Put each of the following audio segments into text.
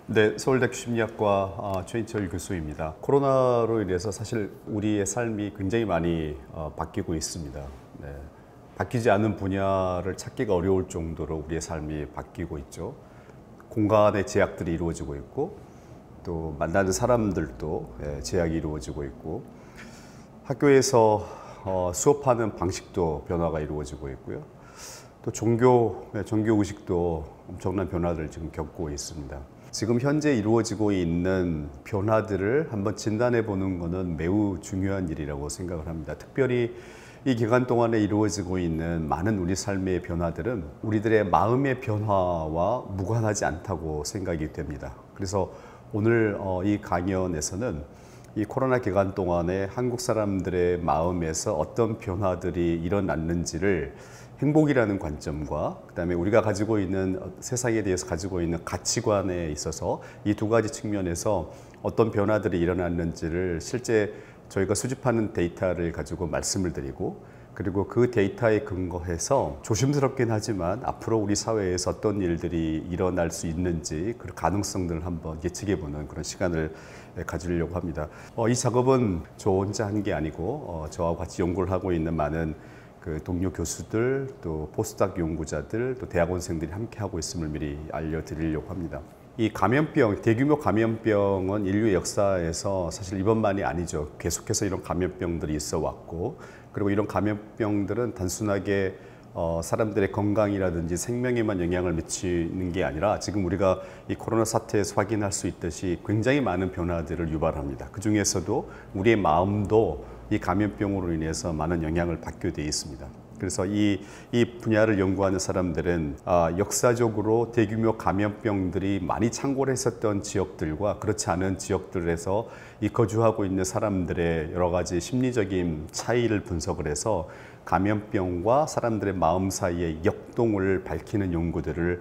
네, 서울대학교 심리학과 최인철 교수입니다. 코로나로 인해서 사실 우리의 삶이 굉장히 많이 바뀌고 있습니다. 네, 바뀌지 않은 분야를 찾기가 어려울 정도로 우리의 삶이 바뀌고 있죠. 공간의 제약들이 이루어지고 있고 또 만나는 사람들도 제약이 이루어지고 있고 학교에서 수업하는 방식도 변화가 이루어지고 있고요. 또 종교 의식도 엄청난 변화를 지금 겪고 있습니다. 지금 현재 이루어지고 있는 변화들을 한번 진단해 보는 것은 매우 중요한 일이라고 생각을 합니다. 특별히 이 기간 동안에 이루어지고 있는 많은 우리 삶의 변화들은 우리들의 마음의 변화와 무관하지 않다고 생각이 됩니다. 그래서 오늘 이 강연에서는 이 코로나 기간 동안에 한국 사람들의 마음에서 어떤 변화들이 일어났는지를 행복이라는 관점과 그다음에 우리가 가지고 있는 세상에 대해서 가지고 있는 가치관에 있어서 이 두 가지 측면에서 어떤 변화들이 일어났는지를 실제 저희가 수집하는 데이터를 가지고 말씀을 드리고, 그리고 그 데이터에 근거해서 조심스럽긴 하지만 앞으로 우리 사회에서 어떤 일들이 일어날 수 있는지 그 가능성들을 한번 예측해보는 그런 시간을 가지려고 합니다. 이 작업은 저 혼자 한 게 아니고 저와 같이 연구를 하고 있는 많은 그 동료 교수들, 또 포스닥 연구자들, 또 대학원생들이 함께 하고 있음을 미리 알려드리려고 합니다. 이 감염병, 대규모 감염병은 인류의 역사에서 사실 이번만이 아니죠. 계속해서 이런 감염병들이 있어 왔고, 그리고 이런 감염병들은 단순하게 사람들의 건강이라든지 생명에만 영향을 미치는 게 아니라 지금 우리가 이 코로나 사태에서 확인할 수 있듯이 굉장히 많은 변화들을 유발합니다. 그 중에서도 우리의 마음도 이 감염병으로 인해서 많은 영향을 받게 되어 있습니다. 그래서 이 분야를 연구하는 사람들은 역사적으로 대규모 감염병들이 많이 창궐 했었던 지역들과 그렇지 않은 지역들에서 이 거주하고 있는 사람들의 여러 가지 심리적인 차이를 분석을 해서 감염병과 사람들의 마음 사이의 역동을 밝히는 연구들을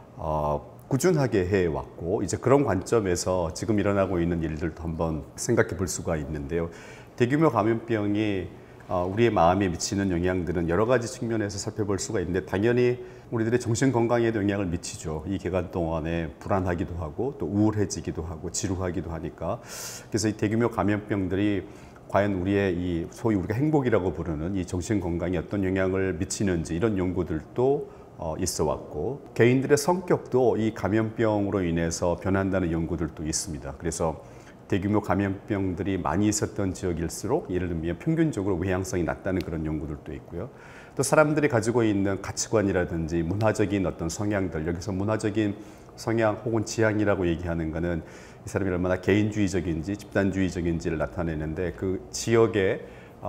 꾸준하게 해왔고, 이제 그런 관점에서 지금 일어나고 있는 일들도 한번 생각해 볼 수가 있는데요. 대규모 감염병이 우리의 마음에 미치는 영향들은 여러 가지 측면에서 살펴볼 수가 있는데, 당연히 우리들의 정신 건강에도 영향을 미치죠. 이 기간 동안에 불안하기도 하고 또 우울해지기도 하고 지루하기도 하니까. 그래서 이 대규모 감염병들이 과연 우리의 이 소위 우리가 행복이라고 부르는 이 정신 건강에 어떤 영향을 미치는지, 이런 연구들도 있어 왔고, 개인들의 성격도 이 감염병으로 인해서 변한다는 연구들도 있습니다. 그래서 대규모 감염병들이 많이 있었던 지역일수록 예를 들면 평균적으로 외향성이 낮다는 그런 연구들도 있고요. 또 사람들이 가지고 있는 가치관이라든지 문화적인 어떤 성향들, 여기서 문화적인 성향 혹은 지향이라고 얘기하는 것은 이 사람이 얼마나 개인주의적인지 집단주의적인지를 나타내는데, 그 지역의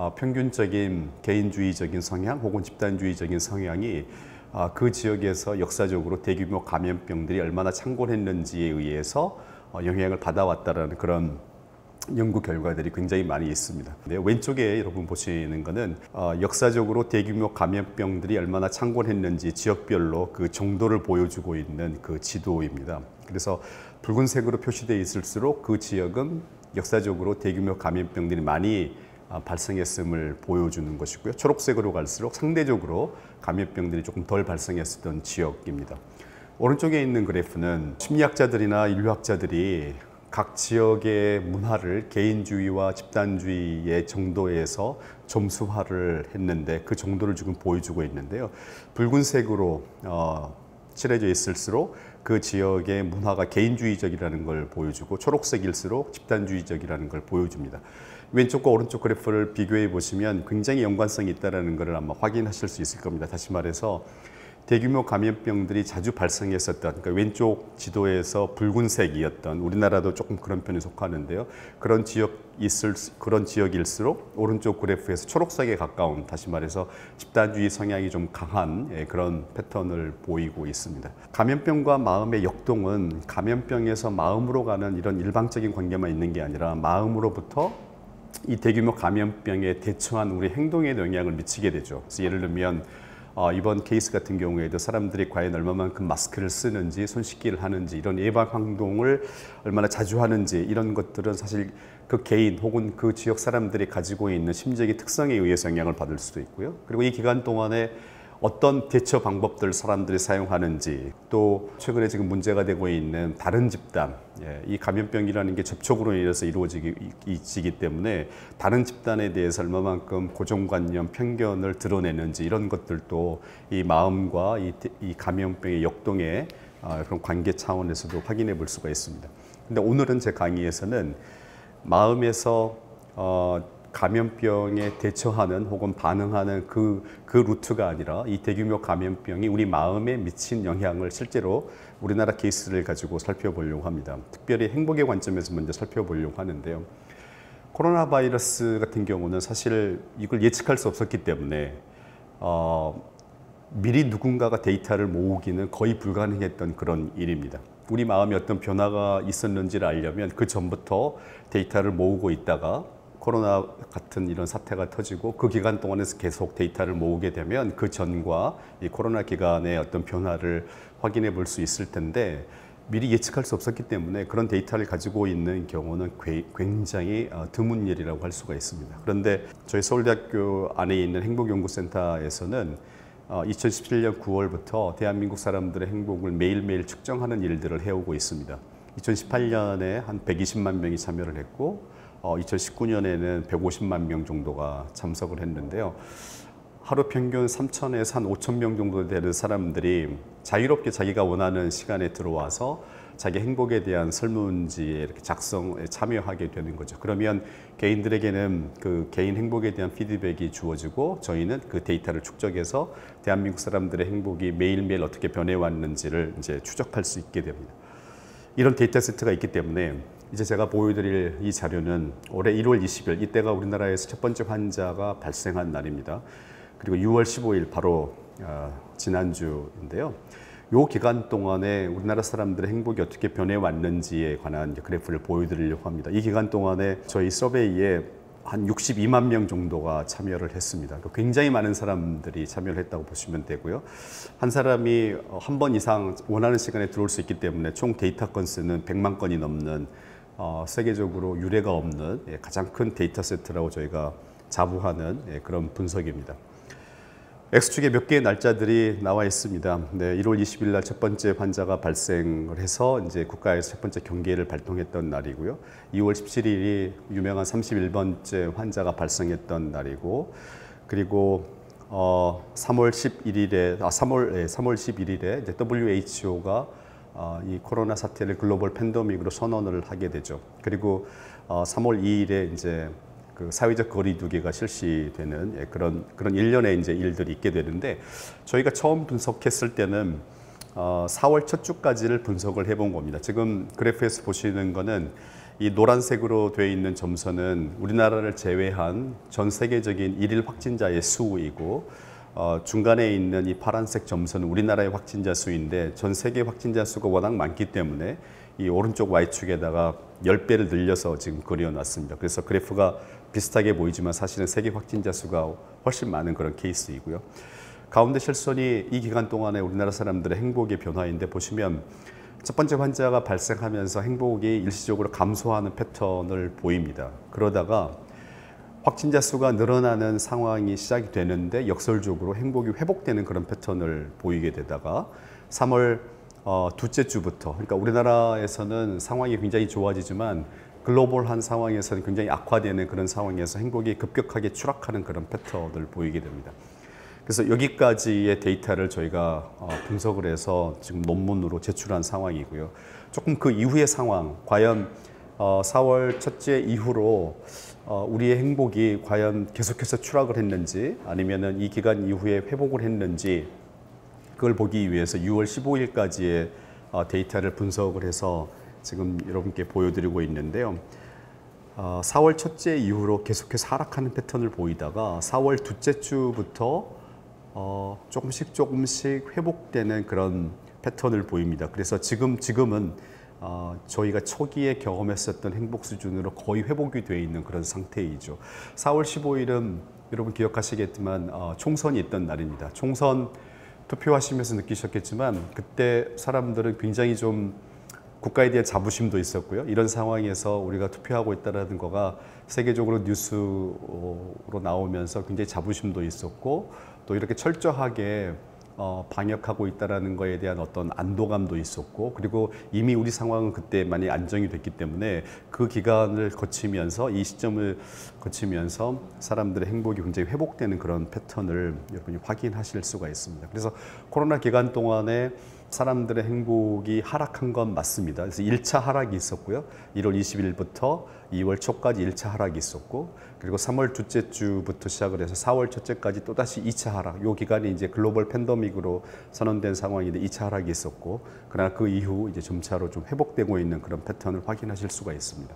평균적인 개인주의적인 성향 혹은 집단주의적인 성향이 그 지역에서 역사적으로 대규모 감염병들이 얼마나 창궐했는지에 의해서 영향을 받아왔다는 그런 연구 결과들이 굉장히 많이 있습니다. 네, 왼쪽에 여러분 보시는 것은 역사적으로 대규모 감염병들이 얼마나 창궐했는지 지역별로 그 정도를 보여주고 있는 그 지도입니다. 그래서 붉은색으로 표시되어 있을수록 그 지역은 역사적으로 대규모 감염병들이 많이 발생했음을 보여주는 것이고요. 초록색으로 갈수록 상대적으로 감염병들이 조금 덜 발생했었던 지역입니다. 오른쪽에 있는 그래프는 심리학자들이나 인류학자들이 각 지역의 문화를 개인주의와 집단주의의 정도에서 점수화를 했는데 그 정도를 지금 보여주고 있는데요. 붉은색으로 칠해져 있을수록 그 지역의 문화가 개인주의적이라는 걸 보여주고, 초록색일수록 집단주의적이라는 걸 보여줍니다. 왼쪽과 오른쪽 그래프를 비교해 보시면 굉장히 연관성이 있다는 것을 아마 확인하실 수 있을 겁니다. 다시 말해서 대규모 감염병들이 자주 발생했었던, 그러니까 왼쪽 지도에서 붉은색이었던, 우리나라도 조금 그런 편에 속하는데요. 그런 지역일수록 오른쪽 그래프에서 초록색에 가까운, 다시 말해서 집단주의 성향이 좀 강한 그런 패턴을 보이고 있습니다. 감염병과 마음의 역동은 감염병에서 마음으로 가는 이런 일방적인 관계만 있는 게 아니라 마음으로부터 이 대규모 감염병에 대처한 우리 행동에 영향을 미치게 되죠. 그래서 예를 들면 이번 케이스 같은 경우에도 사람들이 과연 얼마만큼 마스크를 쓰는지, 손 씻기를 하는지, 이런 예방 행동을 얼마나 자주 하는지, 이런 것들은 사실 그 개인 혹은 그 지역 사람들이 가지고 있는 심리적인 특성에 의해서 영향을 받을 수도 있고요. 그리고 이 기간 동안에 어떤 대처 방법들 사람들이 사용하는지, 또 최근에 지금 문제가 되고 있는 다른 집단, 이 감염병이라는 게 접촉으로 인해서 이루어지기 때문에 다른 집단에 대해서 얼마만큼 고정관념, 편견을 드러내는지, 이런 것들도 이 마음과 이 감염병의 역동의 그런 관계 차원에서도 확인해 볼 수가 있습니다. 근데 오늘은 제 강의에서는 마음에서 감염병에 대처하는 혹은 반응하는 그 루트가 아니라 이 대규모 감염병이 우리 마음에 미친 영향을 실제로 우리나라 케이스를 가지고 살펴보려고 합니다. 특별히 행복의 관점에서 먼저 살펴보려고 하는데요. 코로나 바이러스 같은 경우는 사실 이걸 예측할 수 없었기 때문에 미리 누군가가 데이터를 모으기는 거의 불가능했던 그런 일입니다. 우리 마음에 어떤 변화가 있었는지를 알려면 그 전부터 데이터를 모으고 있다가 코로나 같은 이런 사태가 터지고 그 기간 동안에서 계속 데이터를 모으게 되면 그 전과 이 코로나 기간의 어떤 변화를 확인해 볼 수 있을 텐데, 미리 예측할 수 없었기 때문에 그런 데이터를 가지고 있는 경우는 굉장히 드문 일이라고 할 수가 있습니다. 그런데 저희 서울대학교 안에 있는 행복연구센터에서는 2017년 9월부터 대한민국 사람들의 행복을 매일매일 측정하는 일들을 해오고 있습니다. 2018년에 한 120만 명이 참여를 했고 2019년에는 150만 명 정도가 참석을 했는데요. 하루 평균 3,000에서 한 5,000 명 정도 되는 사람들이 자유롭게 자기가 원하는 시간에 들어와서 자기 행복에 대한 설문지에 이렇게 작성에 참여하게 되는 거죠. 그러면 개인들에게는 그 개인 행복에 대한 피드백이 주어지고 저희는 그 데이터를 축적해서 대한민국 사람들의 행복이 매일매일 어떻게 변해왔는지를 이제 추적할 수 있게 됩니다. 이런 데이터 세트가 있기 때문에 이제 제가 보여드릴 이 자료는 올해 1월 20일, 이때가 우리나라에서 첫 번째 환자가 발생한 날입니다. 그리고 6월 15일, 바로 지난주인데요. 이 기간 동안에 우리나라 사람들의 행복이 어떻게 변해왔는지에 관한 그래프를 보여드리려고 합니다. 이 기간 동안에 저희 서베이에 한 62만 명 정도가 참여를 했습니다. 굉장히 많은 사람들이 참여를 했다고 보시면 되고요. 한 사람이 한 번 이상 원하는 시간에 들어올 수 있기 때문에 총 데이터 건수는 100만 건이 넘는 세계적으로 유례가 없는 가장 큰 데이터 세트라고 저희가 자부하는 그런 분석입니다. X축에 몇 개의 날짜들이 나와 있습니다. 1월 20일 날 첫 번째 환자가 발생을 해서 이제 국가에서 첫 번째 경계를 발동했던 날이고요. 2월 17일이 유명한 31번째 환자가 발생했던 날이고, 그리고 3월 11일에 이제 WHO가 이 코로나 사태를 글로벌 팬데믹으로 선언을 하게 되죠. 그리고 3월 2일에 이제 그 사회적 거리두기가 실시되는 그런 일련의 이제 일들이 있게 되는데, 저희가 처음 분석했을 때는 4월 첫 주까지를 분석을 해본 겁니다. 지금 그래프에서 보시는 거는 이 노란색으로 되어 있는 점선은 우리나라를 제외한 전 세계적인 일일 확진자의 수이고, 중간에 있는 이 파란색 점선은 우리나라의 확진자 수인데, 전 세계 확진자 수가 워낙 많기 때문에 이 오른쪽 Y축에다가 10배를 늘려서 지금 그려놨습니다. 그래서 그래프가 비슷하게 보이지만 사실은 세계 확진자 수가 훨씬 많은 그런 케이스이고요. 가운데 실선이 이 기간 동안에 우리나라 사람들의 행복의 변화인데, 보시면 첫 번째 환자가 발생하면서 행복이 일시적으로 감소하는 패턴을 보입니다. 그러다가 확진자 수가 늘어나는 상황이 시작이 되는데 역설적으로 행복이 회복되는 그런 패턴을 보이게 되다가 3월 둘째 주부터, 그러니까 우리나라에서는 상황이 굉장히 좋아지지만 글로벌한 상황에서는 굉장히 악화되는 그런 상황에서 행복이 급격하게 추락하는 그런 패턴을 보이게 됩니다. 그래서 여기까지의 데이터를 저희가 분석을 해서 지금 논문으로 제출한 상황이고요. 조금 그 이후의 상황, 과연 4월 첫째 이후로 우리의 행복이 과연 계속해서 추락을 했는지, 아니면은 이 기간 이후에 회복을 했는지, 그걸 보기 위해서 6월 15일까지의 데이터를 분석을 해서 지금 여러분께 보여드리고 있는데요. 4월 첫째 이후로 계속해서 하락하는 패턴을 보이다가 4월 둘째 주부터 조금씩 회복되는 그런 패턴을 보입니다. 그래서 지금은 저희가 초기에 경험했었던 행복 수준으로 거의 회복이 되어 있는 그런 상태이죠. 4월 15일은 여러분 기억하시겠지만 총선이 있던 날입니다. 총선 투표하시면서 느끼셨겠지만 그때 사람들은 굉장히 좀 국가에 대한 자부심도 있었고요. 이런 상황에서 우리가 투표하고 있다는 거가 세계적으로 뉴스로 나오면서 굉장히 자부심도 있었고, 또 이렇게 철저하게 방역하고 있다라는 거에 대한 어떤 안도감도 있었고, 그리고 이미 우리 상황은 그때 많이 안정이 됐기 때문에 그 기간을 거치면서, 이 시점을 거치면서 사람들의 행복이 굉장히 회복되는 그런 패턴을 여러분이 확인하실 수가 있습니다. 그래서 코로나 기간 동안에 사람들의 행복이 하락한 건 맞습니다. 그래서 1차 하락이 있었고요. 1월 20일부터 2월 초까지 1차 하락이 있었고, 그리고 3월 둘째 주부터 시작을 해서 4월 첫째까지 또다시 2차 하락. 요 기간이 이제 글로벌 팬데믹으로 선언된 상황인데 2차 하락이 있었고, 그러나 그 이후 이제 점차로 좀 회복되고 있는 그런 패턴을 확인하실 수가 있습니다.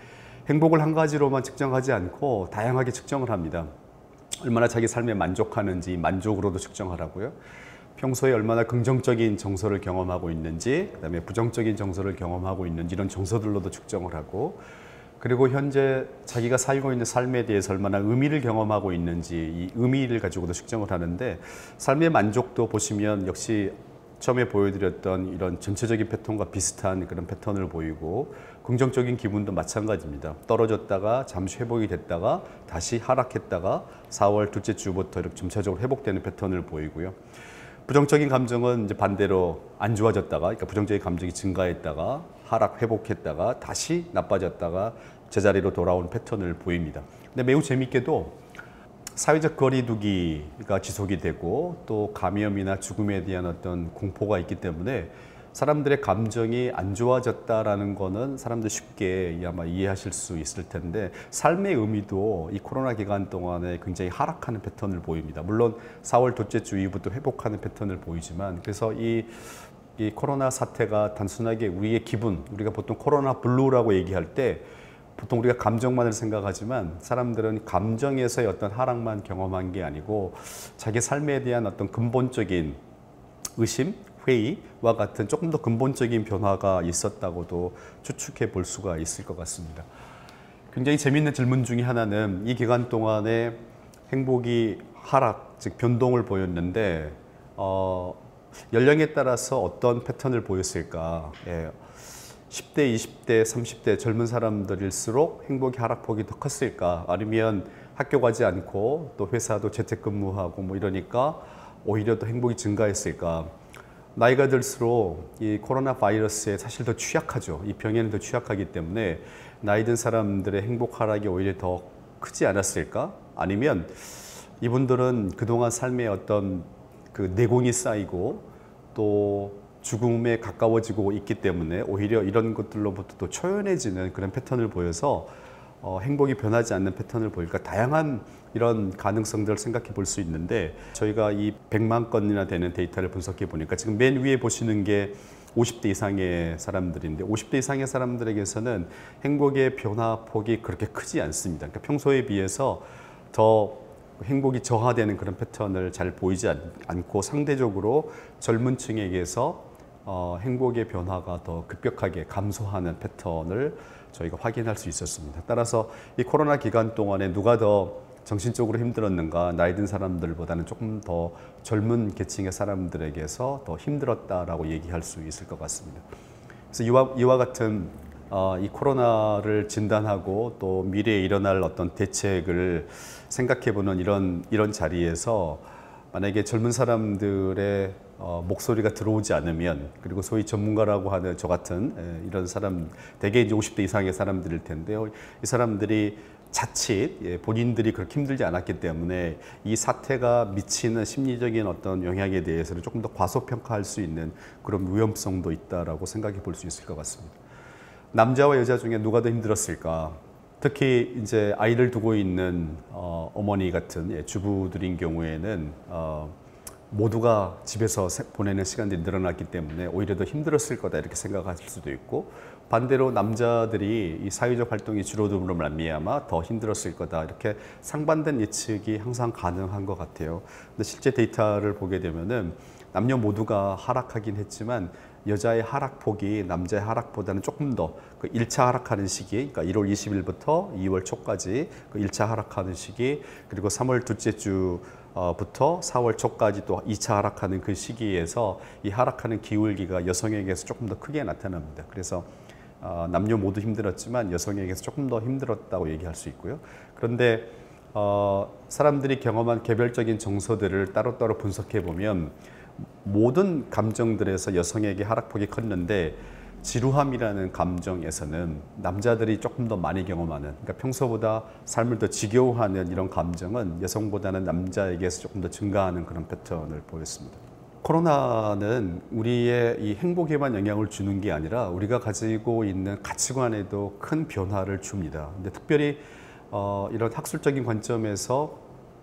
행복을 한 가지로만 측정하지 않고 다양하게 측정을 합니다. 얼마나 자기 삶에 만족하는지 만족으로도 측정하라고요. 평소에 얼마나 긍정적인 정서를 경험하고 있는지, 그다음에 부정적인 정서를 경험하고 있는지, 이런 정서들로도 측정을 하고, 그리고 현재 자기가 살고 있는 삶에 대해서 얼마나 의미를 경험하고 있는지, 이 의미를 가지고도 측정을 하는데, 삶의 만족도 보시면 역시 처음에 보여드렸던 이런 전체적인 패턴과 비슷한 그런 패턴을 보이고, 긍정적인 기분도 마찬가지입니다. 떨어졌다가 잠시 회복이 됐다가 다시 하락했다가 4월 둘째 주부터 이렇게 점차적으로 회복되는 패턴을 보이고요. 부정적인 감정은 이제 반대로 안 좋아졌다가, 그러니까 부정적인 감정이 증가했다가 하락 회복했다가 다시 나빠졌다가 제자리로 돌아온 패턴을 보입니다. 근데 매우 재밌게도 사회적 거리두기가 지속이 되고, 또 감염이나 죽음에 대한 어떤 공포가 있기 때문에 사람들의 감정이 안 좋아졌다라는 거는 사람들 쉽게 아마 이해하실 수 있을 텐데, 삶의 의미도 이 코로나 기간 동안에 굉장히 하락하는 패턴을 보입니다. 물론 4월 둘째 주 이후부터 회복하는 패턴을 보이지만, 그래서 이 코로나 사태가 단순하게 우리의 기분, 우리가 보통 코로나 블루라고 얘기할 때 보통 우리가 감정만을 생각하지만, 사람들은 감정에서의 어떤 하락만 경험한 게 아니고 자기 삶에 대한 어떤 근본적인 의심, 회의와 같은 조금 더 근본적인 변화가 있었다고도 추측해 볼 수가 있을 것 같습니다. 굉장히 재미있는 질문 중에 하나는 이 기간 동안에 행복이 하락, 즉 변동을 보였는데 연령에 따라서 어떤 패턴을 보였을까? 10대, 20대, 30대 젊은 사람들일수록 행복의 하락폭이 더 컸을까? 아니면 학교 가지 않고 또 회사도 재택근무하고 뭐 이러니까 오히려 더 행복이 증가했을까? 나이가 들수록 이 코로나 바이러스에 사실 더 취약하죠. 이 병에는 더 취약하기 때문에 나이 든 사람들의 행복 하락이 오히려 더 크지 않았을까? 아니면 이분들은 그동안 삶에 어떤 그 내공이 쌓이고 또 죽음에 가까워지고 있기 때문에 오히려 이런 것들로부터 또 초연해지는 그런 패턴을 보여서 행복이 변하지 않는 패턴을 보일까? 다양한 이런 가능성들을 생각해 볼 수 있는데, 저희가 이 100만 건이나 되는 데이터를 분석해 보니까 지금 맨 위에 보시는 게 50대 이상의 사람들인데, 50대 이상의 사람들에게서는 행복의 변화폭이 그렇게 크지 않습니다. 그러니까 평소에 비해서 더 행복이 저하되는 그런 패턴을 잘 보이지 않고, 상대적으로 젊은 층에게서 행복의 변화가 더 급격하게 감소하는 패턴을 저희가 확인할 수 있었습니다. 따라서 이 코로나 기간 동안에 누가 더 정신적으로 힘들었는가? 나이 든 사람들보다는 조금 더 젊은 계층의 사람들에게서 더 힘들었다라고 얘기할 수 있을 것 같습니다. 그래서 이와 같은 이 코로나를 진단하고 또 미래에 일어날 어떤 대책을 생각해보는 이런 자리에서, 만약에 젊은 사람들의 목소리가 들어오지 않으면, 그리고 소위 전문가라고 하는 저 같은 이런 사람, 대개 이제 50대 이상의 사람들일 텐데요. 이 사람들이 자칫 본인들이 그렇게 힘들지 않았기 때문에 이 사태가 미치는 심리적인 어떤 영향에 대해서는 조금 더 과소평가할 수 있는 그런 위험성도 있다라고 생각해 볼 수 있을 것 같습니다. 남자와 여자 중에 누가 더 힘들었을까? 특히 이제 아이를 두고 있는 어머니 같은 주부들인 경우에는 모두가 집에서 보내는 시간들이 늘어났기 때문에 오히려 더 힘들었을 거다 이렇게 생각하실 수도 있고, 반대로 남자들이 이 사회적 활동이 줄어듦으로 말미암아 더 힘들었을 거다, 이렇게 상반된 예측이 항상 가능한 것 같아요. 근데 실제 데이터를 보게 되면은 남녀 모두가 하락하긴 했지만 여자의 하락폭이 남자의 하락보다는 조금 더 그 1차 하락하는 시기, 그러니까 1월 20일부터 2월 초까지 그 1차 하락하는 시기, 그리고 3월 둘째 주부터 4월 초까지 또 2차 하락하는 그 시기에서 이 하락하는 기울기가 여성에게서 조금 더 크게 나타납니다. 그래서 남녀 모두 힘들었지만 여성에게서 조금 더 힘들었다고 얘기할 수 있고요. 그런데 사람들이 경험한 개별적인 정서들을 따로따로 분석해 보면 모든 감정들에서 여성에게 하락폭이 컸는데 지루함이라는 감정에서는 남자들이 조금 더 많이 경험하는, 그러니까 평소보다 삶을 더 지겨워하는 이런 감정은 여성보다는 남자에게서 조금 더 증가하는 그런 패턴을 보였습니다. 코로나는 우리의 이 행복에만 영향을 주는 게 아니라 우리가 가지고 있는 가치관에도 큰 변화를 줍니다. 근데 특별히 이런 학술적인 관점에서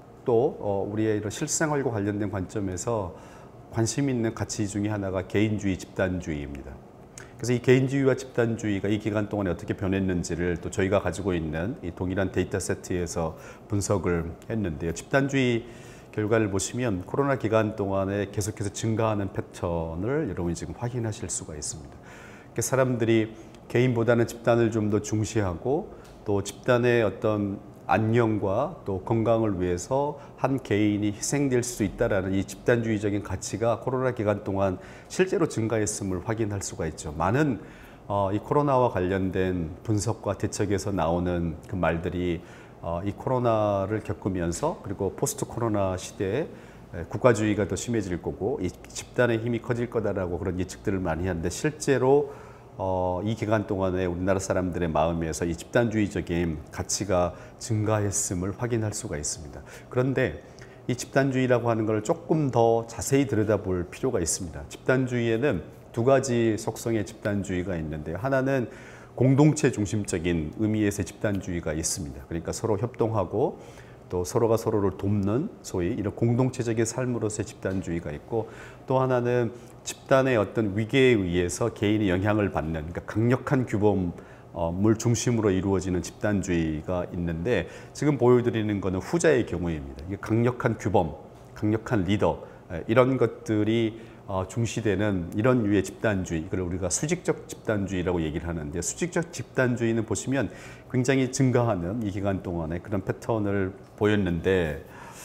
또 우리의 이런 실생활과 관련된 관점에서 관심 있는 가치 중에 하나가 개인주의, 집단주의입니다. 그래서 이 개인주의와 집단주의가 이 기간 동안에 어떻게 변했는지를 또 저희가 가지고 있는 이 동일한 데이터 세트에서 분석을 했는데요. 집단주의 결과를 보시면 코로나 기간 동안에 계속해서 증가하는 패턴을 여러분이 지금 확인하실 수가 있습니다. 사람들이 개인보다는 집단을 좀 더 중시하고 또 집단의 어떤 안녕과 또 건강을 위해서 한 개인이 희생될 수 있다라는 이 집단주의적인 가치가 코로나 기간 동안 실제로 증가했음을 확인할 수가 있죠. 많은 이 코로나와 관련된 분석과 대책에서 나오는 그 말들이 이 코로나를 겪으면서 그리고 포스트 코로나 시대에 국가주의가 더 심해질 거고 이 집단의 힘이 커질 거다라고 그런 예측들을 많이 하는데 실제로 이 기간 동안에 우리나라 사람들의 마음에서 이 집단주의적인 가치가 증가했음을 확인할 수가 있습니다. 그런데 이 집단주의라고 하는 걸 조금 더 자세히 들여다볼 필요가 있습니다. 집단주의에는 두 가지 속성의 집단주의가 있는데요. 하나는 공동체 중심적인 의미에서의 집단주의가 있습니다. 그러니까 서로 협동하고 또 서로가 서로를 돕는 소위 이런 공동체적인 삶으로서의 집단주의가 있고 또 하나는 집단의 어떤 위계에 의해서 개인이 영향을 받는 그러니까 강력한 규범을 중심으로 이루어지는 집단주의가 있는데 지금 보여드리는 것은 후자의 경우입니다. 이게 강력한 규범, 강력한 리더 이런 것들이 중시되는 이런 유의 집단주의, 이걸 우리가 수직적 집단주의라고 얘기를 하는데 수직적 집단주의는 보시면 굉장히 증가하는 이 기간 동안에 그런 패턴을 보였는데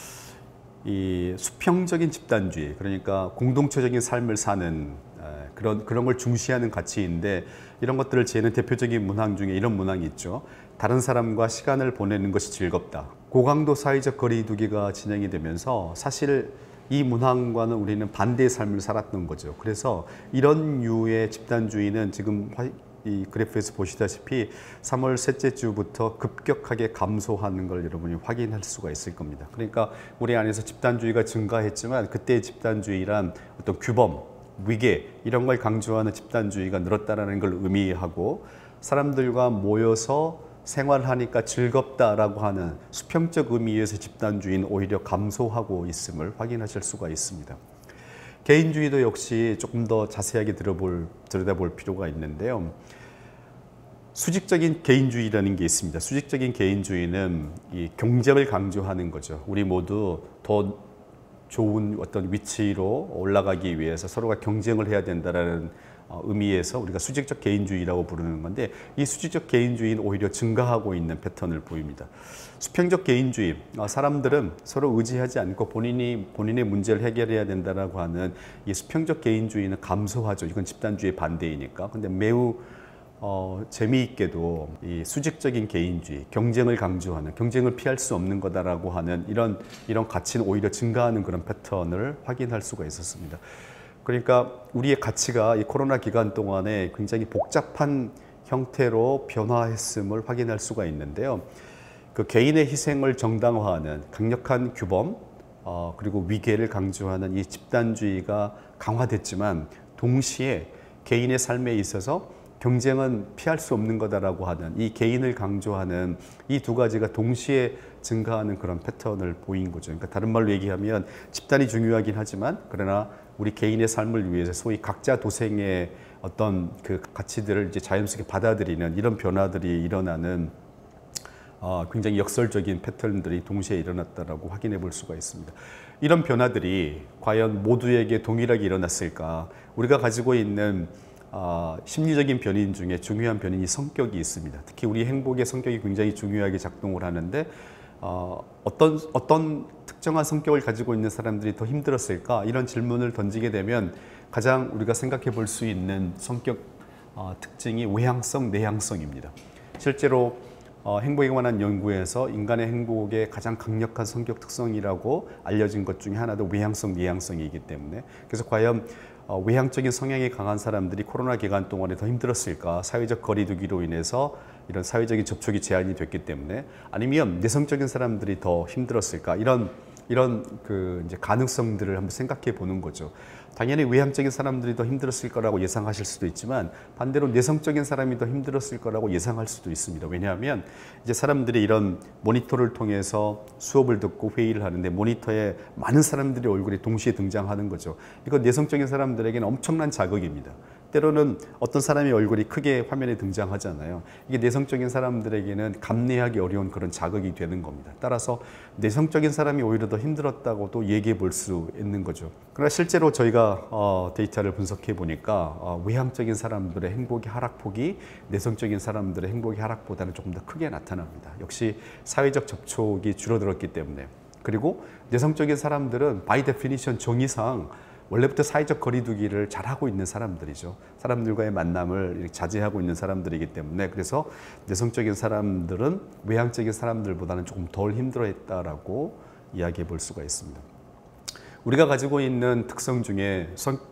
이 수평적인 집단주의, 그러니까 공동체적인 삶을 사는 그런 걸 중시하는 가치인데 이런 것들을 지혜는 대표적인 문항 중에 이런 문항이 있죠. 다른 사람과 시간을 보내는 것이 즐겁다. 고강도 사회적 거리두기가 진행이 되면서 사실 이 문항과는 우리는 반대의 삶을 살았던 거죠. 그래서 이런 류의 집단주의는 지금 이 그래프에서 보시다시피 3월 셋째 주부터 급격하게 감소하는 걸 여러분이 확인할 수가 있을 겁니다. 그러니까 우리 안에서 집단주의가 증가했지만 그때의 집단주의란 어떤 규범, 위계 이런 걸 강조하는 집단주의가 늘었다는 걸 의미하고 사람들과 모여서 생활하니까 즐겁다라고 하는 수평적 의미에서 집단주의는 오히려 감소하고 있음을 확인하실 수가 있습니다. 개인주의도 역시 조금 더 자세하게 들여다볼 필요가 있는데요. 수직적인 개인주의라는 게 있습니다. 수직적인 개인주의는 이 경쟁을 강조하는 거죠. 우리 모두 더 좋은 어떤 위치로 올라가기 위해서 서로가 경쟁을 해야 된다는 의미에서 우리가 수직적 개인주의라고 부르는 건데 이 수직적 개인주의는 오히려 증가하고 있는 패턴을 보입니다. 수평적 개인주의, 사람들은 서로 의지하지 않고 본인의 문제를 해결해야 된다라고 하는 이 수평적 개인주의는 감소하죠. 이건 집단주의의 반대이니까. 근데 매우 재미있게도 이 수직적인 개인주의, 경쟁을 강조하는, 경쟁을 피할 수 없는 거다라고 하는 이런 가치는 오히려 증가하는 그런 패턴을 확인할 수가 있었습니다. 그러니까 우리의 가치가 이 코로나 기간 동안에 굉장히 복잡한 형태로 변화했음을 확인할 수가 있는데요. 그 개인의 희생을 정당화하는 강력한 규범, 그리고 위계를 강조하는 이 집단주의가 강화됐지만 동시에 개인의 삶에 있어서 경쟁은 피할 수 없는 거다라고 하는 이 개인을 강조하는 이 두 가지가 동시에 증가하는 그런 패턴을 보인 거죠. 그러니까 다른 말로 얘기하면 집단이 중요하긴 하지만 그러나 우리 개인의 삶을 위해서 소위 각자 도생의 어떤 그 가치들을 이제 자연스럽게 받아들이는 이런 변화들이 일어나는 굉장히 역설적인 패턴들이 동시에 일어났다라고 확인해 볼 수가 있습니다. 이런 변화들이 과연 모두에게 동일하게 일어났을까? 우리가 가지고 있는 심리적인 변인 중에 중요한 변인이 성격이 있습니다. 특히 우리 행복의 성격이 굉장히 중요하게 작동을 하는데 어떤 특정한 성격을 가지고 있는 사람들이 더 힘들었을까? 이런 질문을 던지게 되면 가장 우리가 생각해 볼 수 있는 성격 특징이 외향성, 내향성입니다. 실제로 행복에 관한 연구에서 인간의 행복의 가장 강력한 성격 특성이라고 알려진 것 중에 하나도 외향성, 내향성이기 때문에 그래서 과연 외향적인 성향이 강한 사람들이 코로나 기간 동안에 더 힘들었을까? 사회적 거리두기로 인해서 이런 사회적인 접촉이 제한이 됐기 때문에 아니면 내성적인 사람들이 더 힘들었을까? 이런 이제 가능성들을 한번 생각해 보는 거죠. 당연히 외향적인 사람들이 더 힘들었을 거라고 예상하실 수도 있지만 반대로 내성적인 사람이 더 힘들었을 거라고 예상할 수도 있습니다. 왜냐하면 이제 사람들이 이런 모니터를 통해서 수업을 듣고 회의를 하는데 모니터에 많은 사람들의 얼굴이 동시에 등장하는 거죠. 이건 내성적인 사람들에게는 엄청난 자극입니다. 때로는 어떤 사람의 얼굴이 크게 화면에 등장하잖아요. 이게 내성적인 사람들에게는 감내하기 어려운 그런 자극이 되는 겁니다. 따라서 내성적인 사람이 오히려 더 힘들었다고도 얘기해 볼 수 있는 거죠. 그러나 실제로 저희가 데이터를 분석해 보니까 외향적인 사람들의 행복의 하락폭이 내성적인 사람들의 행복의 하락보다는 조금 더 크게 나타납니다. 역시 사회적 접촉이 줄어들었기 때문에. 그리고 내성적인 사람들은 바이 데피니션 정의상 원래부터 사회적 거리두기를 잘하고 있는 사람들이죠. 사람들과의 만남을 자제하고 있는 사람들이기 때문에 그래서 내성적인 사람들은 외향적인 사람들보다는 조금 덜 힘들어했다라고 이야기해 볼 수가 있습니다. 우리가 가지고 있는 특성 중에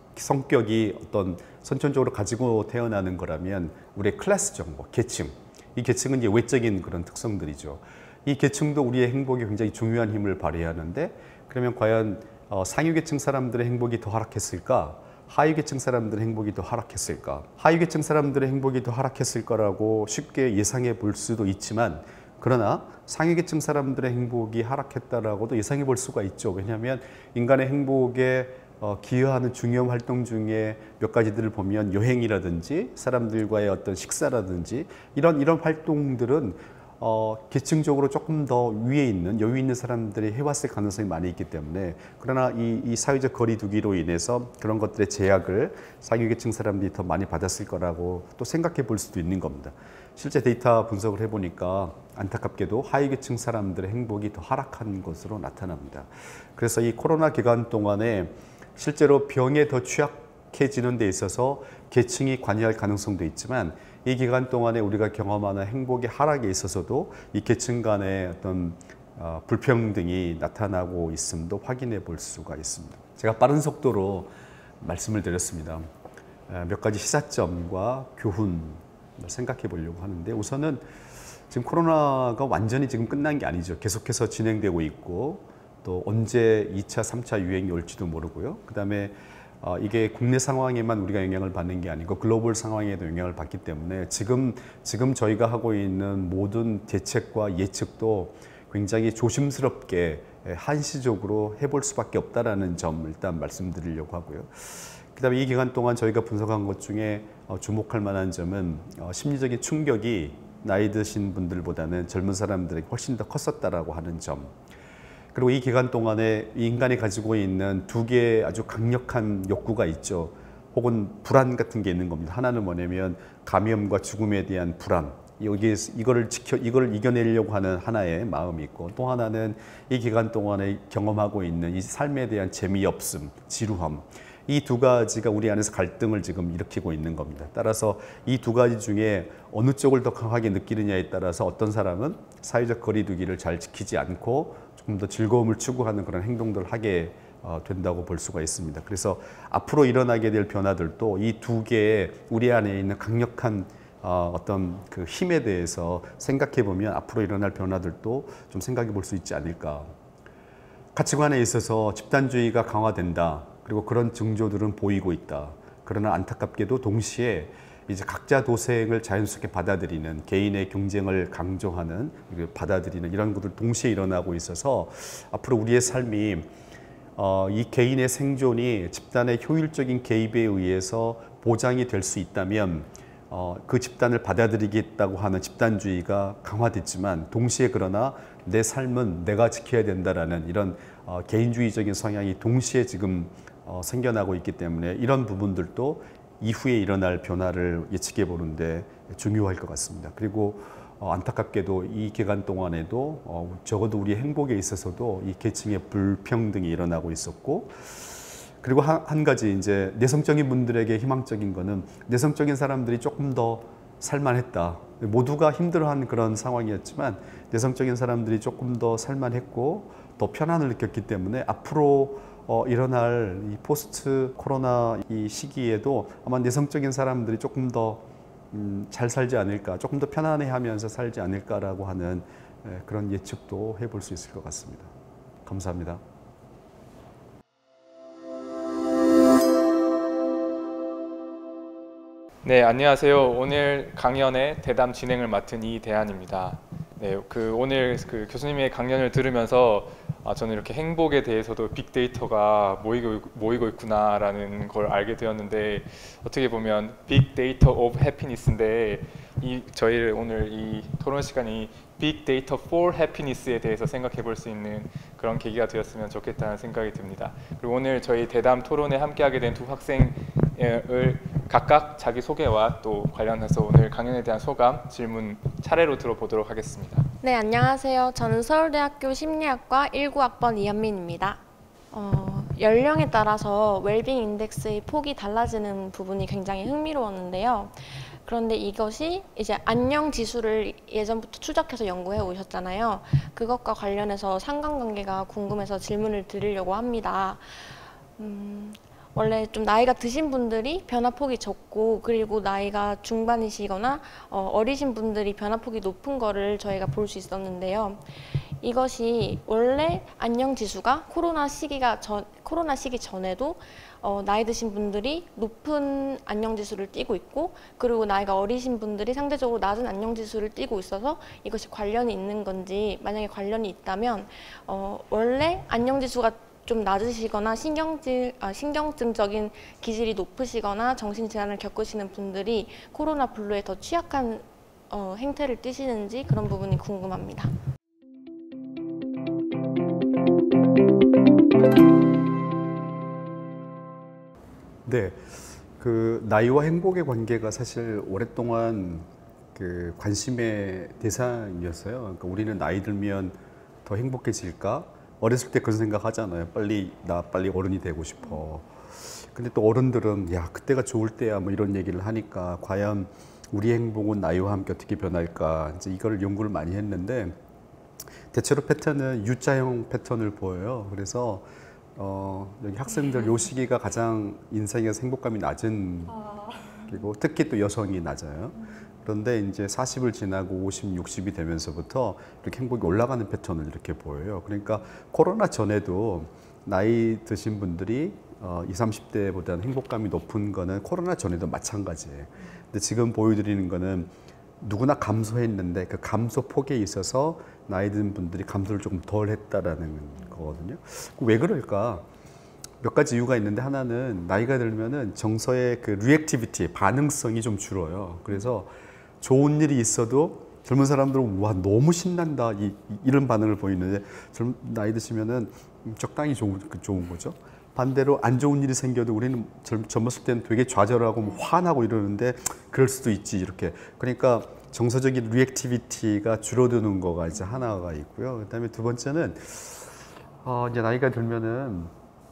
성격이 어떤 선천적으로 가지고 태어나는 거라면 우리의 클래스 정보, 계층. 이 계층은 이제 외적인 그런 특성들이죠. 이 계층도 우리의 행복에 굉장히 중요한 힘을 발휘하는데 그러면 과연 상위계층 사람들의 행복이 더 하락했을까? 하위계층 사람들의 행복이 더 하락했을까? 하위계층 사람들의 행복이 더 하락했을 거라고 쉽게 예상해 볼 수도 있지만 그러나 상위계층 사람들의 행복이 하락했다라고도 예상해 볼 수가 있죠. 왜냐하면 인간의 행복에 기여하는 중요한 활동 중에 몇 가지들을 보면 여행이라든지 사람들과의 어떤 식사라든지 이런 활동들은 계층적으로 조금 더 위에 있는 여유 있는 사람들이 해왔을 가능성이 많이 있기 때문에 그러나 이 사회적 거리두기로 인해서 그런 것들의 제약을 상위계층 사람들이 더 많이 받았을 거라고 또 생각해 볼 수도 있는 겁니다. 실제 데이터 분석을 해보니까 안타깝게도 하위계층 사람들의 행복이 더 하락한 것으로 나타납니다. 그래서 이 코로나 기간 동안에 실제로 병에 더 취약해지는 데 있어서 계층이 관여할 가능성도 있지만 이 기간 동안에 우리가 경험하는 행복의 하락에 있어서도 이 계층 간의 어떤 불평등이 나타나고 있음도 확인해 볼 수가 있습니다. 제가 빠른 속도로 말씀을 드렸습니다. 몇 가지 시사점과 교훈을 생각해 보려고 하는데 우선은 지금 코로나가 완전히 지금 끝난 게 아니죠. 계속해서 진행되고 있고 또 언제 2차, 3차 유행이 올지도 모르고요. 그 다음에 이게 국내 상황에만 우리가 영향을 받는 게 아니고 글로벌 상황에도 영향을 받기 때문에 지금 저희가 하고 있는 모든 대책과 예측도 굉장히 조심스럽게 한시적으로 해볼 수밖에 없다라는 점 일단 말씀드리려고 하고요. 그다음에 이 기간 동안 저희가 분석한 것 중에 주목할 만한 점은 심리적인 충격이 나이 드신 분들보다는 젊은 사람들에게 훨씬 더 컸었다라고 하는 점. 그리고 이 기간 동안에 인간이 가지고 있는 두 개의 아주 강력한 욕구가 있죠. 혹은 불안 같은 게 있는 겁니다. 하나는 뭐냐면 감염과 죽음에 대한 불안. 이거를 이겨내려고 하는 하나의 마음이 있고 또 하나는 이 기간 동안에 경험하고 있는 이 삶에 대한 재미없음, 지루함. 이 두 가지가 우리 안에서 갈등을 지금 일으키고 있는 겁니다. 따라서 이 두 가지 중에 어느 쪽을 더 강하게 느끼느냐에 따라서 어떤 사람은 사회적 거리두기를 잘 지키지 않고 조금 더 즐거움을 추구하는 그런 행동들을 하게 된다고 볼 수가 있습니다. 그래서 앞으로 일어나게 될 변화들도 이 두 개의 우리 안에 있는 강력한 어떤 그 힘에 대해서 생각해 보면 앞으로 일어날 변화들도 좀 생각해 볼 수 있지 않을까. 가치관에 있어서 집단주의가 강화된다. 그리고 그런 징조들은 보이고 있다. 그러나 안타깝게도 동시에 이제 각자 도생을 자연스럽게 받아들이는 개인의 경쟁을 강조하는 받아들이는 이런 것들 동시에 일어나고 있어서 앞으로 우리의 삶이 이 개인의 생존이 집단의 효율적인 개입에 의해서 보장이 될 수 있다면 그 집단을 받아들이겠다고 하는 집단주의가 강화됐지만 동시에 그러나 내 삶은 내가 지켜야 된다라는 이런 개인주의적인 성향이 동시에 지금 생겨나고 있기 때문에 이런 부분들도 이후에 일어날 변화를 예측해 보는데 중요할 것 같습니다. 그리고 안타깝게도 이 기간 동안에도 적어도 우리 행복에 있어서도 이 계층의 불평등이 일어나고 있었고 그리고 한 가지 이제 내성적인 분들에게 희망적인 거는 내성적인 사람들이 조금 더 살만했다. 모두가 힘들어하는 그런 상황이었지만 내성적인 사람들이 조금 더 살만했고 더 편안을 느꼈기 때문에 앞으로 일어날 이 포스트 코로나 이 시기에도 아마 내성적인 사람들이 조금 더 잘 살지 않을까, 조금 더 편안해하면서 살지 않을까라고 하는 그런 예측도 해볼 수 있을 것 같습니다. 감사합니다. 네, 안녕하세요. 오늘 강연의 대담 진행을 맡은 이대한입니다. 네, 오늘 교수님의 강연을 들으면서 저는 이렇게 행복에 대해서도 빅데이터가 모이고 있구나라는 걸 알게 되었는데, 어떻게 보면 빅데이터 오브 해피니스인데 저희 오늘 이 토론 시간이 빅데이터 for 해피니스에 대해서 생각해 볼 수 있는 그런 계기가 되었으면 좋겠다는 생각이 듭니다. 그리고 오늘 저희 대담 토론에 함께하게 된 두 학생을 각각 자기 소개와 또 관련해서 오늘 강연에 대한 소감, 질문 차례로 들어보도록 하겠습니다. 네, 안녕하세요. 저는 서울대학교 심리학과 19학번 이현민입니다. 연령에 따라서 웰빙 인덱스의 폭이 달라지는 부분이 굉장히 흥미로웠는데요. 그런데 이것이 이제 안녕 지수를 예전부터 추적해서 연구해 오셨잖아요. 그것과 관련해서 상관관계가 궁금해서 질문을 드리려고 합니다. 원래 좀 나이가 드신 분들이 변화폭이 적고, 그리고 나이가 중반이시거나 어리신 분들이 변화폭이 높은 거를 저희가 볼 수 있었는데요. 이것이 원래 안녕지수가 코로나 시기 전에도 나이 드신 분들이 높은 안녕지수를 띠고 있고, 그리고 나이가 어리신 분들이 상대적으로 낮은 안녕지수를 띠고 있어서 이것이 관련이 있는 건지, 만약에 관련이 있다면 원래 안녕지수가 좀 낮으시거나 신경증적인 기질이 높으시거나 정신질환을 겪으시는 분들이 코로나 블루에 더 취약한 행태를 띠시는지 그런 부분이 궁금합니다. 네, 나이와 행복의 관계가 사실 오랫동안 관심의 대상이었어요. 그러니까 우리는 나이 들면 더 행복해질까? 어렸을 때 그런 생각 하잖아요. 나 빨리 어른이 되고 싶어. 근데 또 어른들은 야, 그때가 좋을 때야 뭐 이런 얘기를 하니까 과연 우리 행복은 나이와 함께 어떻게 변할까? 이제 이걸 연구를 많이 했는데 대체로 패턴은 U자형 패턴을 보여요. 그래서 여기 학생들 요 시기가 가장 인생에서 행복감이 낮은 그리고 특히 또 여성이 낮아요. 그런데 이제 40을 지나고 50, 60이 되면서부터 이렇게 행복이 올라가는 패턴을 이렇게 보여요. 그러니까 코로나 전에도 나이 드신 분들이 20, 30대보다는 행복감이 높은 거는 코로나 전에도 마찬가지예요. 근데 지금 보여드리는 거는 누구나 감소했는데 그 감소 폭에 있어서 나이 든 분들이 감소를 조금 덜 했다라는 거거든요. 왜 그럴까? 몇 가지 이유가 있는데, 하나는 나이가 들면은 정서의 리액티비티, 반응성이 좀 줄어요. 그래서 좋은 일이 있어도 젊은 사람들은 와 너무 신난다 이런 반응을 보이는데, 나이 드시면은 적당히 좋은 거죠. 반대로 안 좋은 일이 생겨도 우리는 젊었을 때는 되게 좌절하고 뭐 화나고 이러는데 그럴 수도 있지 이렇게. 그러니까 정서적인 리액티비티가 줄어드는 거가 이제 하나가 있고요. 그다음에 두 번째는 이제 나이가 들면은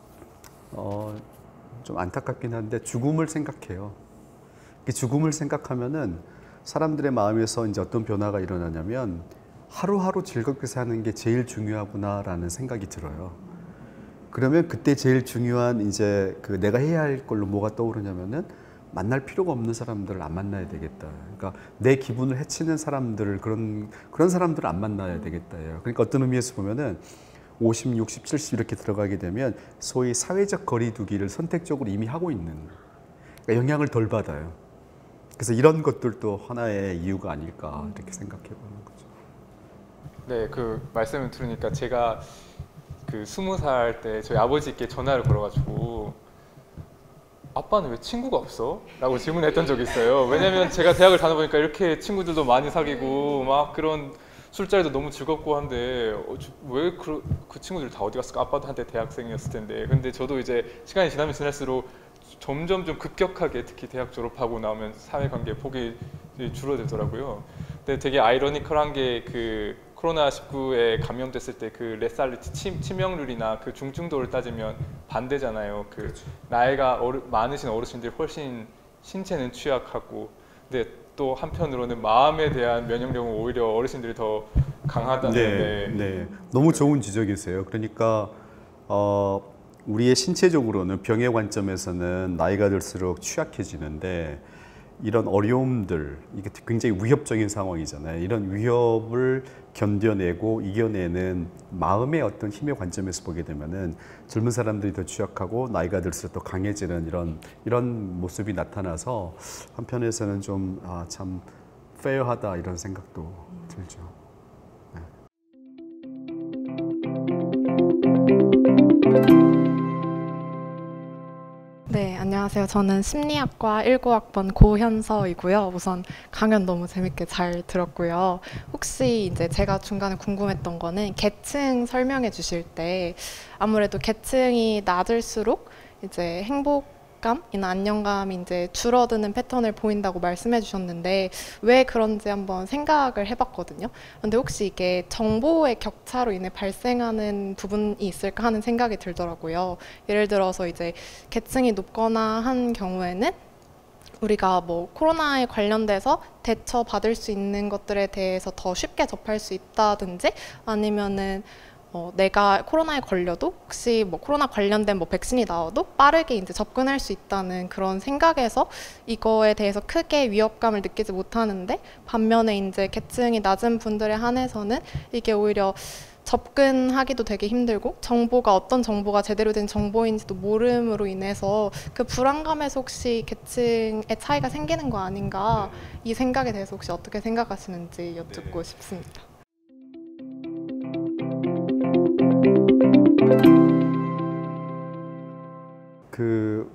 좀 안타깝긴 한데 죽음을 생각해요. 죽음을 생각하면은 사람들의 마음에서 이제 어떤 변화가 일어나냐면 하루하루 즐겁게 사는 게 제일 중요하구나라는 생각이 들어요. 그러면 그때 제일 중요한 이제 내가 해야 할 걸로 뭐가 떠오르냐면은 만날 필요가 없는 사람들을 안 만나야 되겠다. 그러니까 내 기분을 해치는 사람들을 그런 사람들을 안 만나야 되겠다. 그러니까 어떤 의미에서 보면은 50, 60, 70 이렇게 들어가게 되면 소위 사회적 거리두기를 선택적으로 이미 하고 있는, 그러니까 영향을 덜 받아요. 그래서 이런 것들도 하나의 이유가 아닐까 이렇게 생각해 보는 거죠. 네, 말씀을 들으니까 제가 20살 때 저희 아버지께 전화를 걸어가지고 아빠는 왜 친구가 없어? 라고 질문했던 적이 있어요. 왜냐면 제가 대학을 다녀보니까 이렇게 친구들도 많이 사귀고 막 그런 술자리도 너무 즐겁고 한데 왜 그 친구들 다 어디 갔을까? 아빠도 한때 대학생이었을 텐데. 근데 저도 이제 시간이 지나면 지날수록 점점 좀 급격하게 특히 대학 졸업하고 나오면 사회관계 폭이 줄어들더라고요. 근데 되게 아이러니컬한 게 코로나19에 감염됐을 때 레살리티 치명률이나 중증도를 따지면 반대잖아요. 그렇죠. 나이가 많으신 어르신들이 훨씬 신체는 취약하고, 근데 또 한편으로는 마음에 대한 면역력은 오히려 어르신들이 더 강하다는데 네. 너무 좋은 지적이세요. 그러니까 우리의 신체적으로는 병의 관점에서는 나이가 들수록 취약해지는데 이런 어려움들, 이게 굉장히 위협적인 상황이잖아요. 이런 위협을 견뎌내고 이겨내는 마음의 어떤 힘의 관점에서 보게 되면은 젊은 사람들이 더 취약하고 나이가 들수록 더 강해지는 이런 모습이 나타나서 한편에서는 좀 참 페어하다 이런 생각도 들죠. 네, 안녕하세요. 저는 심리학과 19학번 고현서이고요. 우선 강연 너무 재밌게 잘 들었고요. 혹시 이제 제가 중간에 궁금했던 거는 계층 설명해 주실 때 아무래도 계층이 낮을수록 이제 행복감이나 안정감이 이제 줄어드는 패턴을 보인다고 말씀해 주셨는데 왜 그런지 한번 생각을 해봤거든요. 근데 혹시 이게 정보의 격차로 인해 발생하는 부분이 있을까 하는 생각이 들더라고요. 예를 들어서 이제 계층이 높거나 한 경우에는 우리가 뭐 코로나에 관련돼서 대처받을 수 있는 것들에 대해서 더 쉽게 접할 수 있다든지 아니면은 내가 코로나에 걸려도 혹시 뭐 코로나 관련된 뭐 백신이 나와도 빠르게 이제 접근할 수 있다는 그런 생각에서 이거에 대해서 크게 위협감을 느끼지 못하는데 반면에 이제 계층이 낮은 분들에 한해서는 이게 오히려 접근하기도 되게 힘들고 정보가 어떤 정보가 제대로 된 정보인지도 모름으로 인해서 그 불안감에서 혹시 계층의 차이가 생기는 거 아닌가 이 생각에 대해서 혹시 어떻게 생각하시는지 여쭙고 싶습니다. 그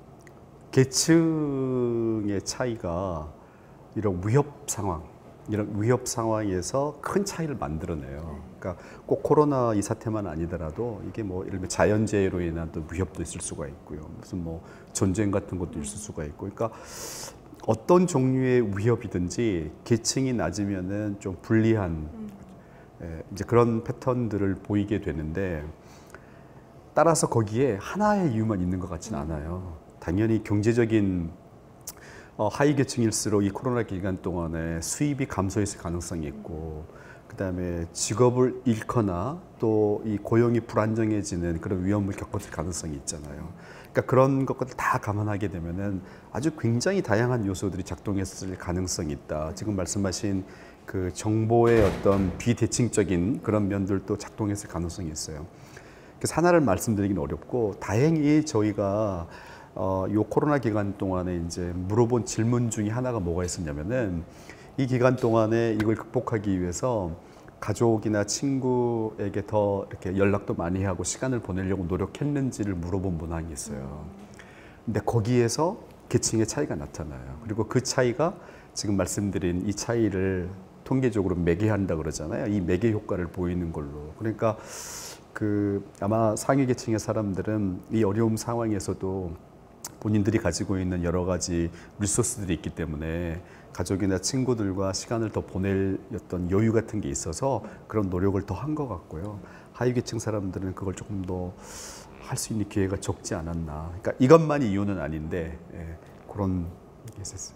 계층의 차이가 이런 위협 상황에서 큰 차이를 만들어내요. 그러니까 꼭 코로나 이 사태만 아니더라도 이게 뭐 예를 들면 자연재해로 인한 또 위협도 있을 수가 있고요. 무슨 뭐 전쟁 같은 것도 있을 수가 있고. 그러니까 어떤 종류의 위협이든지 계층이 낮으면은 좀 불리한 이제 그런 패턴들을 보이게 되는데 따라서 거기에 하나의 이유만 있는 것 같지는 않아요. 당연히 경제적인 하위 계층일수록 이 코로나 기간 동안에 수입이 감소했을 가능성이 있고 그다음에 직업을 잃거나 또 이 고용이 불안정해지는 그런 위험을 겪었을 가능성이 있잖아요. 그러니까 그런 것들을 다 감안하게 되면은 아주 굉장히 다양한 요소들이 작동했을 가능성이 있다. 지금 말씀하신 그 정보의 어떤 비대칭적인 그런 면들도 작동했을 가능성이 있어요. 그래서 하나를 말씀드리기는 어렵고 다행히 저희가 요 코로나 기간 동안에 이제 물어본 질문 중에 하나가 뭐가 있었냐면은 이 기간 동안에 이걸 극복하기 위해서 가족이나 친구에게 더 이렇게 연락도 많이 하고 시간을 보내려고 노력했는지를 물어본 문항이 있어요. 근데 거기에서 계층의 차이가 나타나요. 그리고 그 차이가 지금 말씀드린 이 차이를 통계적으로 매개한다 그러잖아요. 이 매개 효과를 보이는 걸로. 그러니까 아마 상위 계층의 사람들은 이 어려움 상황에서도 본인들이 가지고 있는 여러 가지 리소스들이 있기 때문에 가족이나 친구들과 시간을 더 보낼 어떤 여유 같은 게 있어서 그런 노력을 더 한 것 같고요. 하위 계층 사람들은 그걸 조금 더 할 수 있는 기회가 적지 않았나. 그러니까 이것만이 이유는 아닌데 그런 게 있었어요.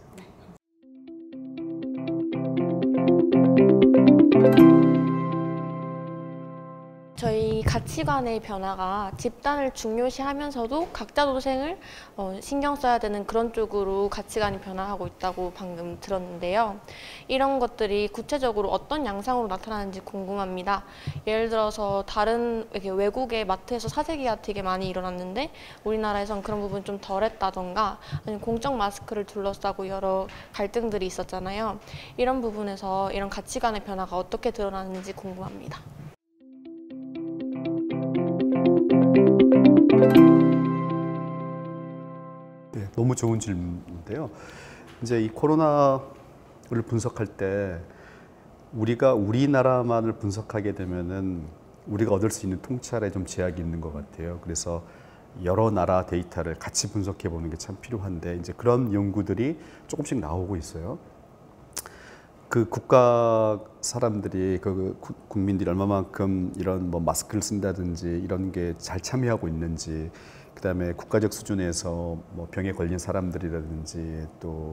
저희 가치관의 변화가 집단을 중요시하면서도 각자 도생을 신경 써야 되는 그런 쪽으로 가치관이 변화하고 있다고 방금 들었는데요. 이런 것들이 구체적으로 어떤 양상으로 나타나는지 궁금합니다. 예를 들어서 다른 이렇게 외국의 마트에서 사재기가 되게 많이 일어났는데 우리나라에선 그런 부분 좀 덜했다던가 아니면 공적 마스크를 둘러싸고 여러 갈등들이 있었잖아요. 이런 부분에서 이런 가치관의 변화가 어떻게 드러나는지 궁금합니다. 네, 너무 좋은 질문인데요. 이제 이 코로나를 분석할 때 우리가 우리나라만을 분석하게 되면은 우리가 얻을 수 있는 통찰에 좀 제약이 있는 것 같아요. 그래서 여러 나라 데이터를 같이 분석해 보는 게 참 필요한데 이제 그런 연구들이 조금씩 나오고 있어요. 그 국가 사람들이 국민들이 얼마만큼 이런 뭐 마스크를 쓴다든지 이런 게 잘 참여하고 있는지, 그다음에 국가적 수준에서 뭐 병에 걸린 사람들이라든지 또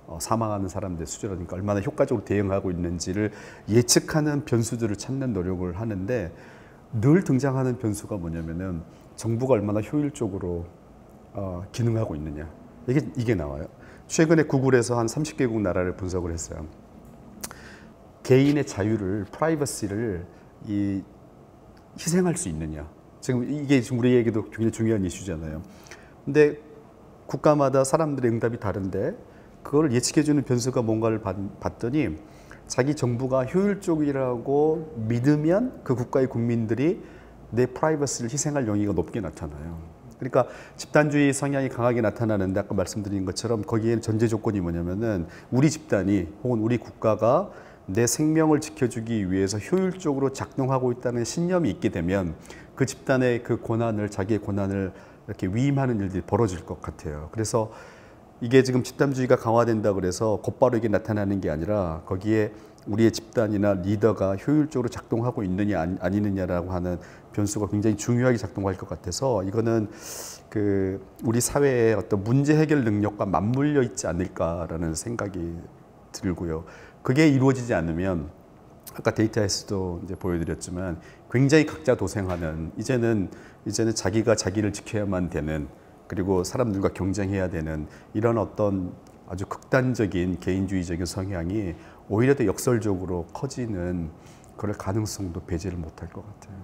사망하는 사람들 수준이니까 얼마나 효과적으로 대응하고 있는지를 예측하는 변수들을 찾는 노력을 하는데 늘 등장하는 변수가 뭐냐면은 정부가 얼마나 효율적으로 기능하고 있느냐 이게 나와요. 최근에 구글에서 한 30개국 나라를 분석을 했어요. 개인의 자유를 프라이버시를 희생할 수 있느냐. 이게 지금 우리에게도 굉장히 중요한 이슈잖아요. 근데 국가마다 사람들의 응답이 다른데 그걸 예측해주는 변수가 뭔가를 봤더니 자기 정부가 효율적이라고 믿으면 그 국가의 국민들이 내 프라이버시를 희생할 용의가 높게 나타나요. 그러니까 집단주의 성향이 강하게 나타나는데 아까 말씀드린 것처럼 거기에 전제 조건이 뭐냐면은 우리 집단이 혹은 우리 국가가 내 생명을 지켜주기 위해서 효율적으로 작동하고 있다는 신념이 있게 되면 그 집단의 그 고난을 자기의 고난을 이렇게 위임하는 일들이 벌어질 것 같아요. 그래서 이게 지금 집단주의가 강화된다 그래서 곧바로 이게 나타나는 게 아니라 거기에 우리의 집단이나 리더가 효율적으로 작동하고 있느냐 아니느냐라고 하는 변수가 굉장히 중요하게 작동할 것 같아서 이거는 그 우리 사회의 어떤 문제 해결 능력과 맞물려 있지 않을까라는 생각이 들고요. 그게 이루어지지 않으면 아까 데이터에서도 이제 보여드렸지만 굉장히 각자 도생하는 이제는 자기가 자기를 지켜야만 되는 그리고 사람들과 경쟁해야 되는 이런 어떤 아주 극단적인 개인주의적인 성향이 오히려 더 역설적으로 커지는 그럴 가능성도 배제를 못할 것 같아요.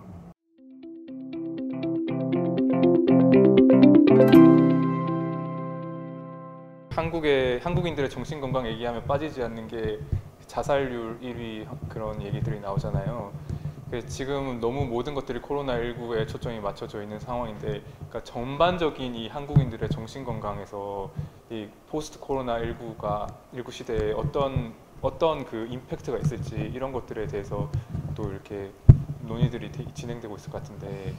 한국인들의 정신건강 얘기하면 빠지지 않는 게 자살률 1위 그런 얘기들이 나오잖아요. 지금 너무 모든 것들이 코로나19에 초점이 맞춰져 있는 상황인데, 그러니까 전반적인 이 한국인들의 정신건강에서 이 포스트 코로나19 시대에 어떤 그 임팩트가 있을지 이런 것들에 대해서 또 이렇게 논의들이 진행되고 있을 것 같은데.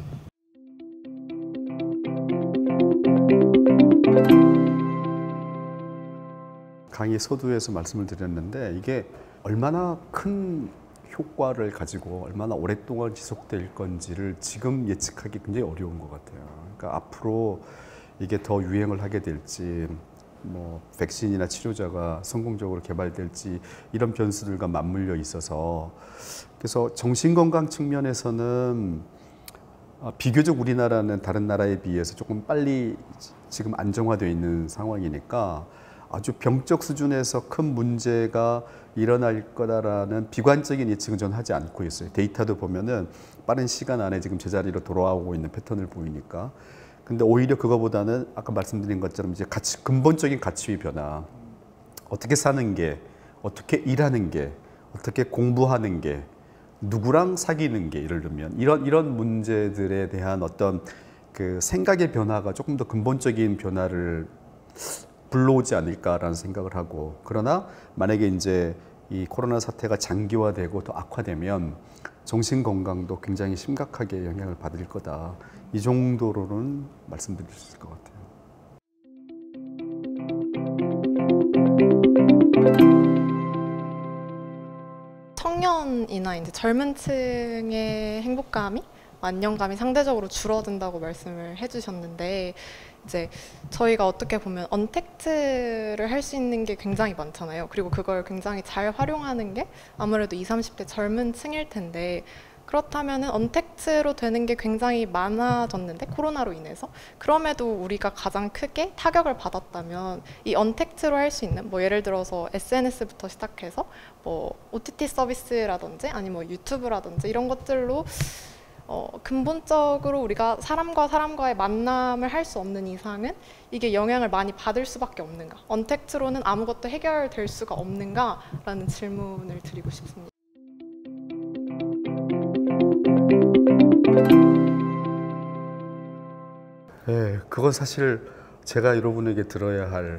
강의 서두에서 말씀을 드렸는데 이게 얼마나 큰 효과를 가지고 얼마나 오랫동안 지속될 건지를 지금 예측하기 굉장히 어려운 것 같아요. 그러니까 앞으로 이게 더 유행을 하게 될지 뭐 백신이나 치료자가 성공적으로 개발될지 이런 변수들과 맞물려 있어서 그래서 정신건강 측면에서는 비교적 우리나라는 다른 나라에 비해서 조금 빨리 지금 안정화되어 있는 상황이니까 아주 병적 수준에서 큰 문제가 일어날 거다라는 비관적인 예측은 저는 하지 않고 있어요. 데이터도 보면은 빠른 시간 안에 지금 제자리로 돌아오고 있는 패턴을 보이니까. 근데 오히려 그거보다는 아까 말씀드린 것처럼 이제 근본적인 가치의 변화, 어떻게 사는 게, 어떻게 일하는 게, 어떻게 공부하는 게, 누구랑 사귀는 게 예를 들면 이런 문제들에 대한 어떤 그 생각의 변화가 조금 더 근본적인 변화를 불러오지 않을까라는 생각을 하고, 그러나 만약에 이제 이 코로나 사태가 장기화되고 더 악화되면 정신 건강도 굉장히 심각하게 영향을 받을 거다. 이 정도로는 말씀드릴 수 있을 것 같아요. 청년이나 이제 젊은 층의 행복감이 안정감이 상대적으로 줄어든다고 말씀을 해주셨는데, 이제 저희가 어떻게 보면 언택트를 할 수 있는 게 굉장히 많잖아요. 그리고 그걸 굉장히 잘 활용하는 게 아무래도 20, 30대 젊은 층일 텐데, 그렇다면은 언택트로 되는 게 굉장히 많아졌는데 코로나로 인해서, 그럼에도 우리가 가장 크게 타격을 받았다면 이 언택트로 할 수 있는 뭐 예를 들어서 SNS부터 시작해서 뭐 OTT 서비스라든지 아니면 뭐 유튜브라든지 이런 것들로 근본적으로 우리가 사람과 사람과의 만남을 할 수 없는 이상은 이게 영향을 많이 받을 수밖에 없는가, 언택트로는 아무것도 해결될 수가 없는가 라는 질문을 드리고 싶습니다. 네, 그건 사실 제가 여러분에게 들어야 할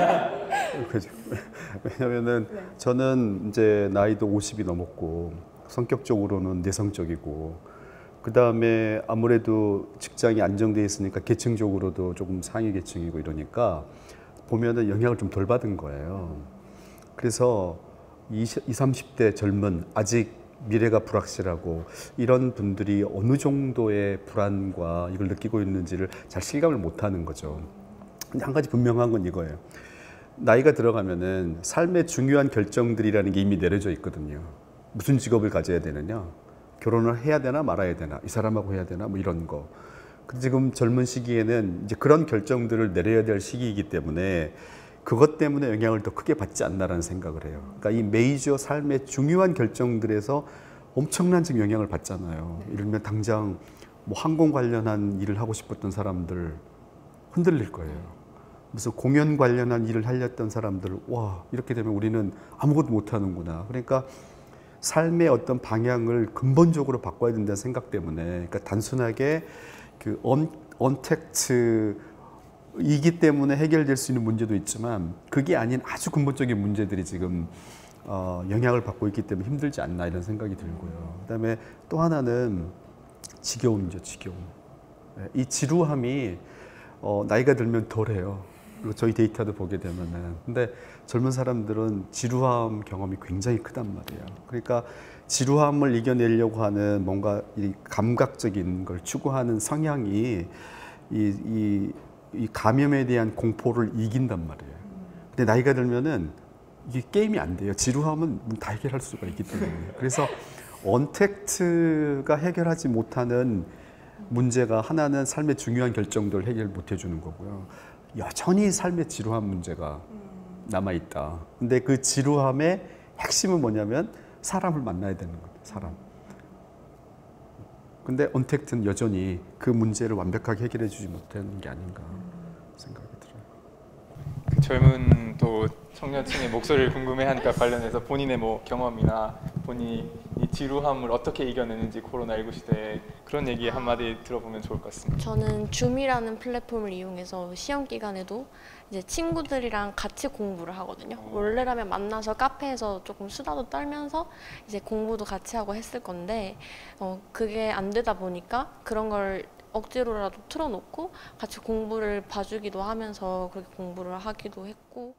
왜냐면은 저는 이제 나이도 50이 넘었고 성격적으로는 내성적이고, 그 다음에 아무래도 직장이 안정돼 있으니까 계층적으로도 조금 상위 계층이고 이러니까 보면은 영향을 좀 덜 받은 거예요. 그래서 20, 30대 젊은 아직 미래가 불확실하고 이런 분들이 어느 정도의 불안과 이걸 느끼고 있는지를 잘 실감을 못 하는 거죠. 근데 한 가지 분명한 건 이거예요. 나이가 들어가면은 삶의 중요한 결정들이라는 게 이미 내려져 있거든요. 무슨 직업을 가져야 되느냐, 결혼을 해야 되나 말아야 되나, 이 사람하고 해야 되나, 뭐 이런 거. 지금 젊은 시기에는 이제 그런 결정들을 내려야 될 시기이기 때문에 그것 때문에 영향을 더 크게 받지 않나라는 생각을 해요. 그러니까 이 메이저 삶의 중요한 결정들에서 엄청난 지금 영향을 받잖아요. 예를 들면 당장 뭐 항공 관련한 일을 하고 싶었던 사람들 흔들릴 거예요. 무슨 공연 관련한 일을 하려던 사람들, 와, 이렇게 되면 우리는 아무것도 못하는구나. 그러니까 삶의 어떤 방향을 근본적으로 바꿔야 된다는 생각 때문에, 그러니까 단순하게 그 언택트이기 때문에 해결될 수 있는 문제도 있지만 그게 아닌 아주 근본적인 문제들이 지금 영향을 받고 있기 때문에 힘들지 않나 이런 생각이 들고요. 그다음에 또 하나는 지겨움이죠, 지겨움. 이 지루함이 나이가 들면 덜해요. 그리고 저희 데이터도 보게 되면은. 근데 젊은 사람들은 지루함 경험이 굉장히 크단 말이에요. 그러니까 지루함을 이겨내려고 하는 뭔가 이 감각적인 걸 추구하는 성향이 이 감염에 대한 공포를 이긴단 말이에요. 근데 나이가 들면은 이게 게임이 안 돼요. 지루함은 다 해결할 수가 있기 때문에. 그래서 언택트가 해결하지 못하는 문제가 하나는 삶의 중요한 결정들을 해결 못 해주는 거고요. 여전히 삶의 지루한 문제가 남아있다. 근데 그 지루함의 핵심은 뭐냐면 사람을 만나야 되는 거예요. 사람. 근데 언택트는 여전히 그 문제를 완벽하게 해결해 주지 못하는 게 아닌가 생각이 들어요. 그 젊은 또 청년층의 목소리를 궁금해하니까 관련해서 본인의 뭐 경험이나 본인이 이 지루함을 어떻게 이겨내는지 코로나19 시대에 그런 얘기 한마디 들어보면 좋을 것 같습니다. 저는 줌이라는 플랫폼을 이용해서 시험 기간에도 이제 친구들이랑 같이 공부를 하거든요. 원래라면 만나서 카페에서 조금 수다도 떨면서 이제 공부도 같이 하고 했을 건데 그게 안 되다 보니까 그런 걸 억지로라도 틀어놓고 같이 공부를 봐주기도 하면서 그렇게 공부를 하기도 했고.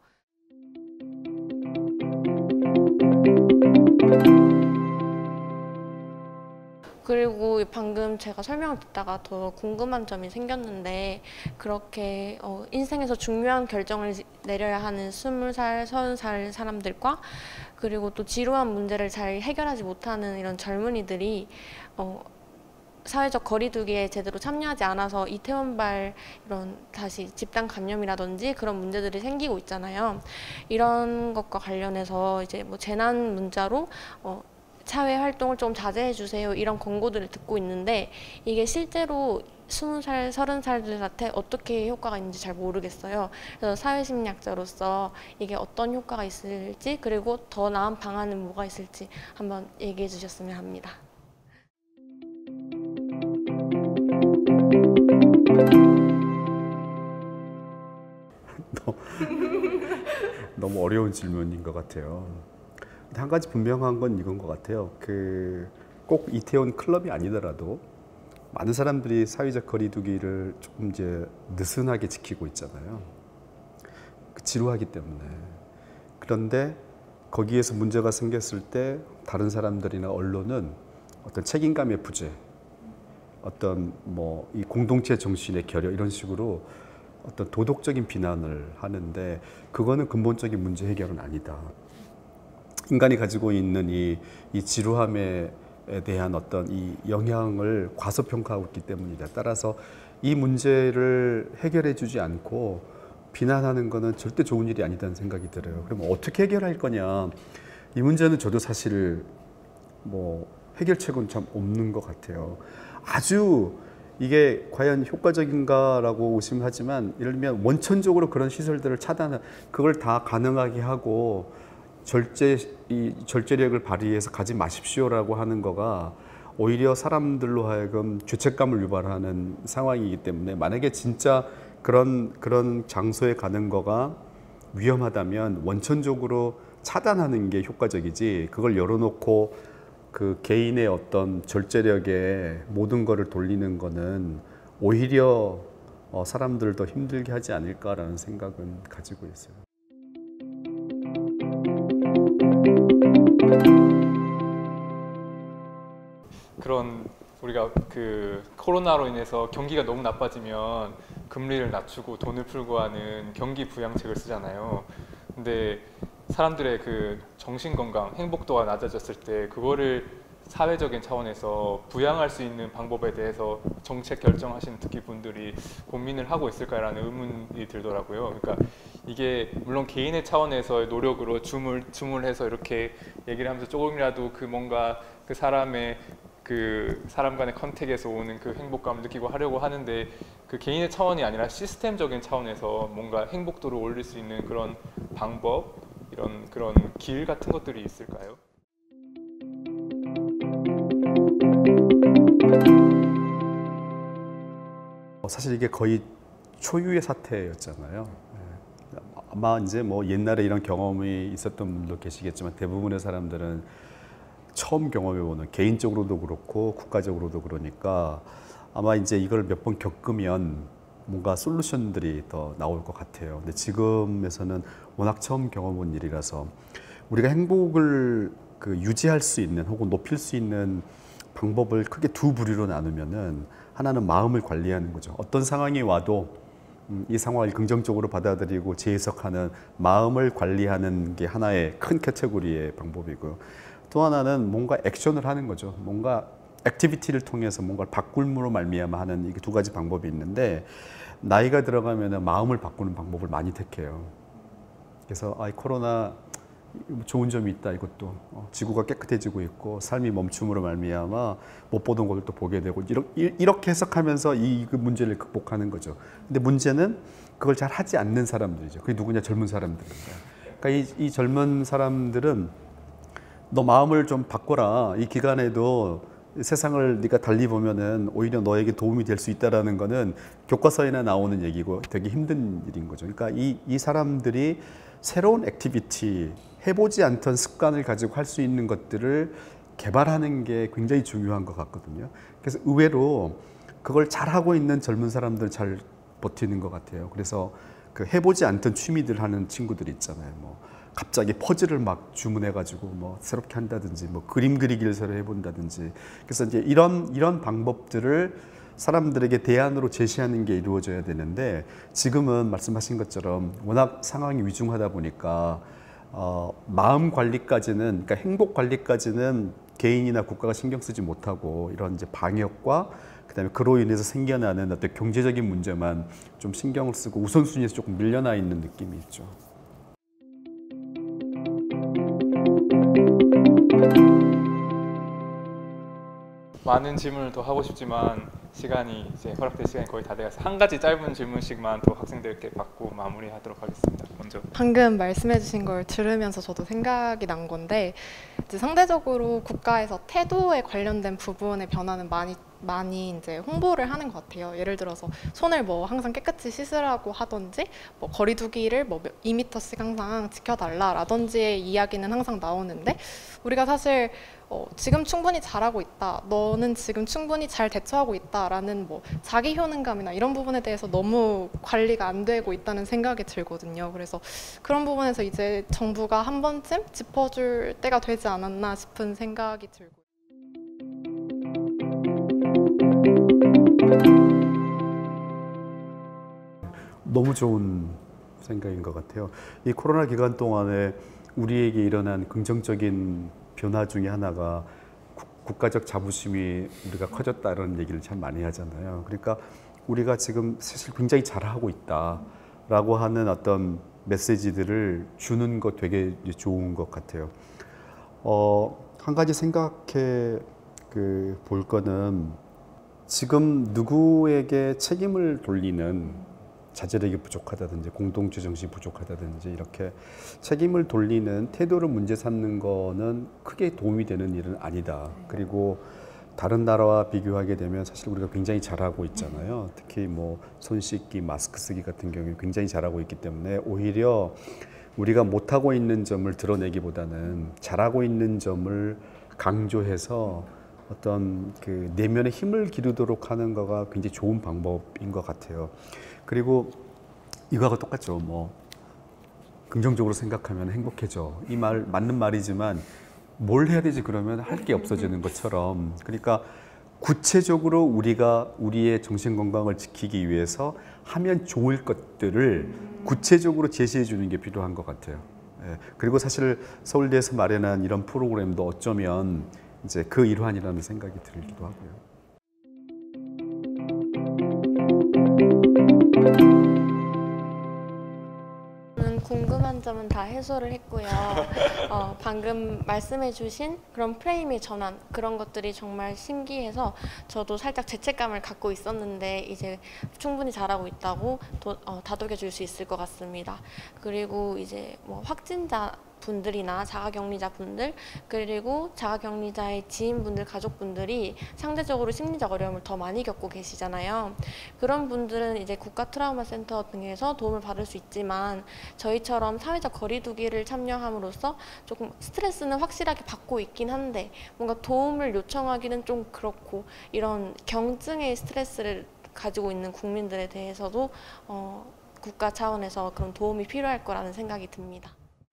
그리고 방금 제가 설명을 듣다가 더 궁금한 점이 생겼는데 그렇게 인생에서 중요한 결정을 내려야 하는 20살, 30살 사람들과 그리고 또 지루한 문제를 잘 해결하지 못하는 이런 젊은이들이 사회적 거리두기에 제대로 참여하지 않아서 이태원발 이런 다시 집단 감염이라든지 그런 문제들이 생기고 있잖아요. 이런 것과 관련해서 이제 뭐 재난 문자로 사회 활동을 좀 자제해 주세요 이런 권고들을 듣고 있는데 이게 실제로 20살, 30살들한테 어떻게 효과가 있는지 잘 모르겠어요. 그래서 사회심리학자로서 이게 어떤 효과가 있을지 그리고 더 나은 방안은 뭐가 있을지 한번 얘기해 주셨으면 합니다. 너무 어려운 질문인 것 같아요. 한 가지 분명한 건 이건 것 같아요. 꼭 이태원 클럽이 아니더라도 많은 사람들이 사회적 거리두기를 조금 이제 느슨하게 지키고 있잖아요. 지루하기 때문에. 그런데 거기에서 문제가 생겼을 때 다른 사람들이나 언론은 어떤 책임감의 부재, 어떤 뭐 이 공동체 정신의 결여 이런 식으로 어떤 도덕적인 비난을 하는데 그거는 근본적인 문제 해결은 아니다. 인간이 가지고 있는 이 지루함에 대한 어떤 이 영향을 과소평가하고 있기 때문이다. 따라서 이 문제를 해결해 주지 않고 비난하는 거는 절대 좋은 일이 아니다는 생각이 들어요. 그럼 어떻게 해결할 거냐? 이 문제는 저도 사실 뭐 해결책은 참 없는 것 같아요. 아주 이게 과연 효과적인가라고 의심하지만 예를 들면 원천적으로 그런 시설들을 차단한 그걸 다 가능하게 하고 절제력을 발휘해서 가지 마십시오라고 하는 거가 오히려 사람들로 하여금 죄책감을 유발하는 상황이기 때문에 만약에 진짜 그런 장소에 가는 거가 위험하다면 원천적으로 차단하는 게 효과적이지 그걸 열어놓고 그 개인의 어떤 절제력에 모든 거를 돌리는 거는 오히려 사람들을 더 힘들게 하지 않을까라는 생각은 가지고 있어요. 그런 우리가 그 코로나로 인해서 경기가 너무 나빠지면 금리를 낮추고 돈을 풀고 하는 경기 부양책을 쓰잖아요. 근데 사람들의 그 정신 건강, 행복도가 낮아졌을 때 그거를 사회적인 차원에서 부양할 수 있는 방법에 대해서 정책 결정하시는 특히 분들이 고민을 하고 있을까라는 의문이 들더라고요. 그러니까 이게 물론 개인의 차원에서의 노력으로 줌을 해서 이렇게 얘기를 하면서 조금이라도 그 뭔가 그 사람의 그 사람 간의 컨택에서 오는 그 행복감을 느끼고 하려고 하는데 그 개인의 차원이 아니라 시스템적인 차원에서 뭔가 행복도를 올릴 수 있는 그런 방법, 그런 길 같은 것들이 있을까요? 사실 이게 거의 초유의 사태였잖아요. 아마 이제 뭐 옛날에 이런 경험이 있었던 분도 계시겠지만 대부분의 사람들은 처음 경험해보는, 개인적으로도 그렇고 국가적으로도 그러니까 아마 이제 이걸 몇 번 겪으면 뭔가 솔루션들이 더 나올 것 같아요. 근데 지금에서는 워낙 처음 경험한 일이라서 우리가 행복을 유지할 수 있는 혹은 높일 수 있는 방법을 크게 두 부류로 나누면은, 하나는 마음을 관리하는 거죠. 어떤 상황이 와도 이 상황을 긍정적으로 받아들이고 재해석하는 마음을 관리하는 게 하나의 큰 카테고리의 방법이고요. 또 하나는 뭔가 액션을 하는 거죠. 뭔가 액티비티를 통해서 뭔가를 바꿀므로 말미암아 하는 이게 두 가지 방법이 있는데, 나이가 들어가면 마음을 바꾸는 방법을 많이 택해요. 그래서 코로나 좋은 점이 있다. 이것도 지구가 깨끗해지고 있고 삶이 멈춤으로 말미암아 못 보던 것을 또 보게 되고, 이렇게 해석하면서 그 문제를 극복하는 거죠. 근데 문제는 그걸 잘 하지 않는 사람들이죠. 그게 누구냐? 젊은 사람들입니다. 그러니까 이 젊은 사람들은 너 마음을 좀 바꿔라. 이 기간에도 세상을 네가 달리 보면은 오히려 너에게 도움이 될 수 있다라는 거는 교과서에나 나오는 얘기고 되게 힘든 일인 거죠. 그러니까 이 사람들이 새로운 액티비티, 해보지 않던 습관을 가지고 할 수 있는 것들을 개발하는 게 굉장히 중요한 것 같거든요. 그래서 의외로 그걸 잘하고 있는 젊은 사람들 잘 버티는 것 같아요. 그래서 그 해보지 않던 취미들 하는 친구들 있잖아요. 뭐 갑자기 퍼즐을 막 주문해가지고 뭐 새롭게 한다든지, 뭐 그림 그리기를 새로 해본다든지. 그래서 이제 이런 방법들을 사람들에게 대안으로 제시하는 게 이루어져야 되는데, 지금은 말씀하신 것처럼 워낙 상황이 위중하다 보니까 마음 관리까지는, 그러니까 행복 관리까지는 개인이나 국가가 신경 쓰지 못하고 이런 이제 방역과 그다음에 그로 인해서 생겨나는 어떤 경제적인 문제만 좀 신경을 쓰고 우선순위에서 조금 밀려나 있는 느낌이 있죠. 많은 질문을 더 하고 싶지만 시간이 이제 허락된 시간이 거의 다 돼가서 한 가지 짧은 질문씩만 또 학생들께 받고 마무리하도록 하겠습니다. 먼저 방금 말씀해주신 걸 들으면서 저도 생각이 난 건데, 이제 상대적으로 국가에서 태도에 관련된 부분의 변화는 많이 이제 홍보를 하는 것 같아요. 예를 들어서 손을 뭐 항상 깨끗이 씻으라고 하든지, 뭐 거리두기를 뭐 2m씩 항상 지켜달라라든지의 이야기는 항상 나오는데, 우리가 사실 지금 충분히 잘하고 있다, 너는 지금 충분히 잘 대처하고 있다라는 뭐 자기 효능감이나 이런 부분에 대해서 너무 관리가 안 되고 있다는 생각이 들거든요. 그래서 그런 부분에서 이제 정부가 한 번쯤 짚어줄 때가 되지 않았나 싶은 생각이 들고. 너무 좋은 생각인 것 같아요. 이 코로나 기간 동안에 우리에게 일어난 긍정적인 변화 중에 하나가 국가적 자부심이 우리가 커졌다는 얘기를 참 많이 하잖아요. 그러니까 우리가 지금 사실 굉장히 잘하고 있다라고 하는 어떤 메시지들을 주는 거 되게 좋은 것 같아요. 한 가지 생각해 볼 거는, 지금 누구에게 책임을 돌리는, 자제력이 부족하다든지 공동체 정신이 부족하다든지 이렇게 책임을 돌리는 태도를 문제 삼는 거는 크게 도움이 되는 일은 아니다. 그리고 다른 나라와 비교하게 되면 사실 우리가 굉장히 잘하고 있잖아요. 특히 뭐 손 씻기, 마스크 쓰기 같은 경우에 굉장히 잘하고 있기 때문에 오히려 우리가 못하고 있는 점을 드러내기보다는 잘하고 있는 점을 강조해서 어떤 그 내면의 힘을 기르도록 하는 거가 굉장히 좋은 방법인 것 같아요. 그리고 이거하고 똑같죠. 뭐 긍정적으로 생각하면 행복해져. 이 말 맞는 말이지만 뭘 해야 되지 그러면 할 게 없어지는 것처럼, 그러니까 구체적으로 우리가 우리의 정신 건강을 지키기 위해서 하면 좋을 것들을 구체적으로 제시해 주는 게 필요한 것 같아요. 예, 그리고 사실 서울대에서 마련한 이런 프로그램도 어쩌면 이제 그 일환이라는 생각이 들기도 하고요. 저는 궁금한 점은 다 해소를 했고요. 방금 말씀해주신 그런 프레임의 전환, 그런 것들이 정말 신기해서 저도 살짝 죄책감을 갖고 있었는데 이제 충분히 잘하고 있다고 다독여줄 수 있을 것 같습니다. 그리고 이제 뭐 확진자 분들이나 자가격리자 분들, 그리고 자가격리자의 지인분들, 가족분들이 상대적으로 심리적 어려움을 더 많이 겪고 계시잖아요. 그런 분들은 이제 국가 트라우마 센터 등에서 도움을 받을 수 있지만 저희처럼 사회적 거리두기를 참여함으로써 조금 스트레스는 확실하게 받고 있긴 한데 뭔가 도움을 요청하기는 좀 그렇고, 이런 경증의 스트레스를 가지고 있는 국민들에 대해서도 국가 차원에서 그런 도움이 필요할 거라는 생각이 듭니다.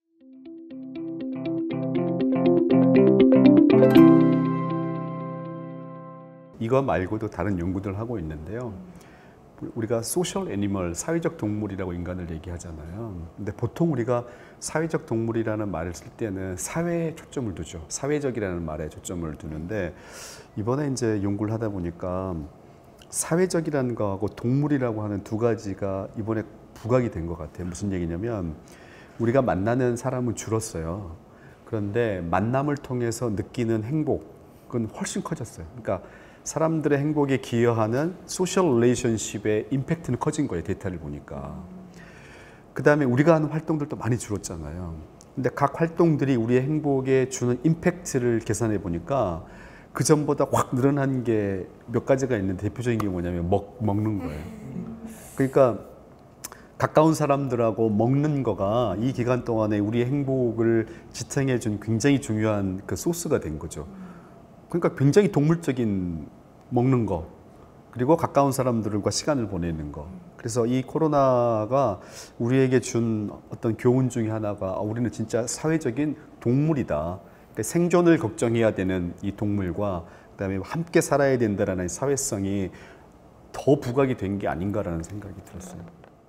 이거 말고도 다른 연구들 하고 있는데요. 우리가 소셜 애니멀, 사회적 동물이라고 인간을 얘기하잖아요. 근데 보통 우리가 사회적 동물이라는 말을 쓸 때는 사회에 초점을 두죠. 사회적이라는 말에 초점을 두는데 이번에 이제 연구를 하다 보니까 사회적이라는 거하고 동물이라고 하는 두 가지가 이번에 부각이 된 것 같아요. 무슨 얘기냐면 우리가 만나는 사람은 줄었어요. 그런데 만남을 통해서 느끼는 행복은 훨씬 커졌어요. 그러니까 사람들의 행복에 기여하는 소셜 릴레이션십의 임팩트는 커진 거예요. 데이터를 보니까. 그 다음에 우리가 하는 활동들도 많이 줄었잖아요. 근데 각 활동들이 우리의 행복에 주는 임팩트를 계산해 보니까 그 전보다 확 늘어난 게 몇 가지가 있는데 대표적인 게 뭐냐면 먹는 거예요. 그러니까 가까운 사람들하고 먹는 거가 이 기간 동안에 우리의 행복을 지탱해 준 굉장히 중요한 그 소스가 된 거죠. 그러니까 굉장히 동물적인 먹는 거, 그리고 가까운 사람들과 시간을 보내는 거. 그래서 이 코로나가 우리에게 준 어떤 교훈 중에 하나가 우리는 진짜 사회적인 동물이다. 그러니까 생존을 걱정해야 되는 이 동물과 그다음에 함께 살아야 된다라는 사회성이 더 부각이 된 게 아닌가라는 생각이 들었어요.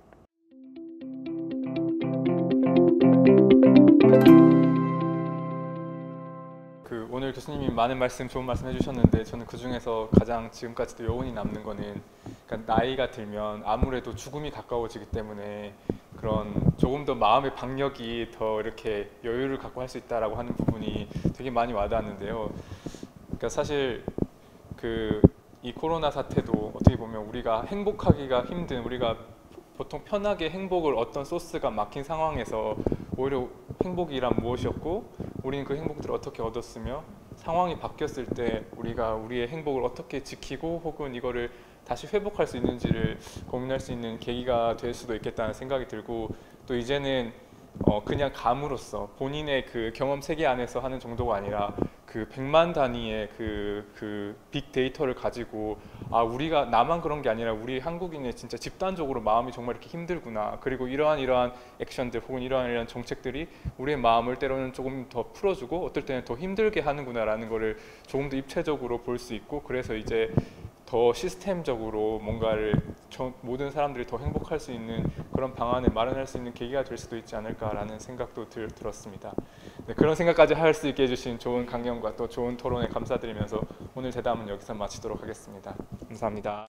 오늘 교수님이 많은 말씀, 좋은 말씀 해주셨는데 저는 그 중에서 가장 지금까지도 여운이 남는 거는, 그러니까 나이가 들면 아무래도 죽음이 가까워지기 때문에 그런 조금 더 마음의 박력이 더 이렇게 여유를 갖고 할 수 있다라고 하는 부분이 되게 많이 와닿았는데요. 그러니까 사실 이 코로나 사태도 어떻게 보면 우리가 행복하기가 힘든, 우리가 보통 편하게 행복을 어떤 소스가 막힌 상황에서 오히려 행복이란 무엇이었고 우리는 그 행복들을 어떻게 얻었으며 상황이 바뀌었을 때 우리가 우리의 행복을 어떻게 지키고 혹은 이거를 다시 회복할 수 있는지를 고민할 수 있는 계기가 될 수도 있겠다는 생각이 들고, 또 이제는 그냥 감으로써 본인의 그 경험 세계 안에서 하는 정도가 아니라 그 100만 단위의 그 빅데이터를 가지고 우리가 나만 그런 게 아니라 우리 한국인의 진짜 집단적으로 마음이 정말 이렇게 힘들구나, 그리고 이러한 액션들 혹은 이러한 정책들이 우리의 마음을 때로는 조금 더 풀어주고 어떨 때는 더 힘들게 하는구나라는 거를 조금 더 입체적으로 볼 수 있고, 그래서 이제 더 시스템적으로 뭔가를 모든 사람들이 더 행복할 수 있는 그런 방안을 마련할 수 있는 계기가 될 수도 있지 않을까라는 생각도 들었습니다. 네, 그런 생각까지 할 수 있게 해주신 좋은 강연과 또 좋은 토론에 감사드리면서 오늘 대담은 여기서 마치도록 하겠습니다. 감사합니다.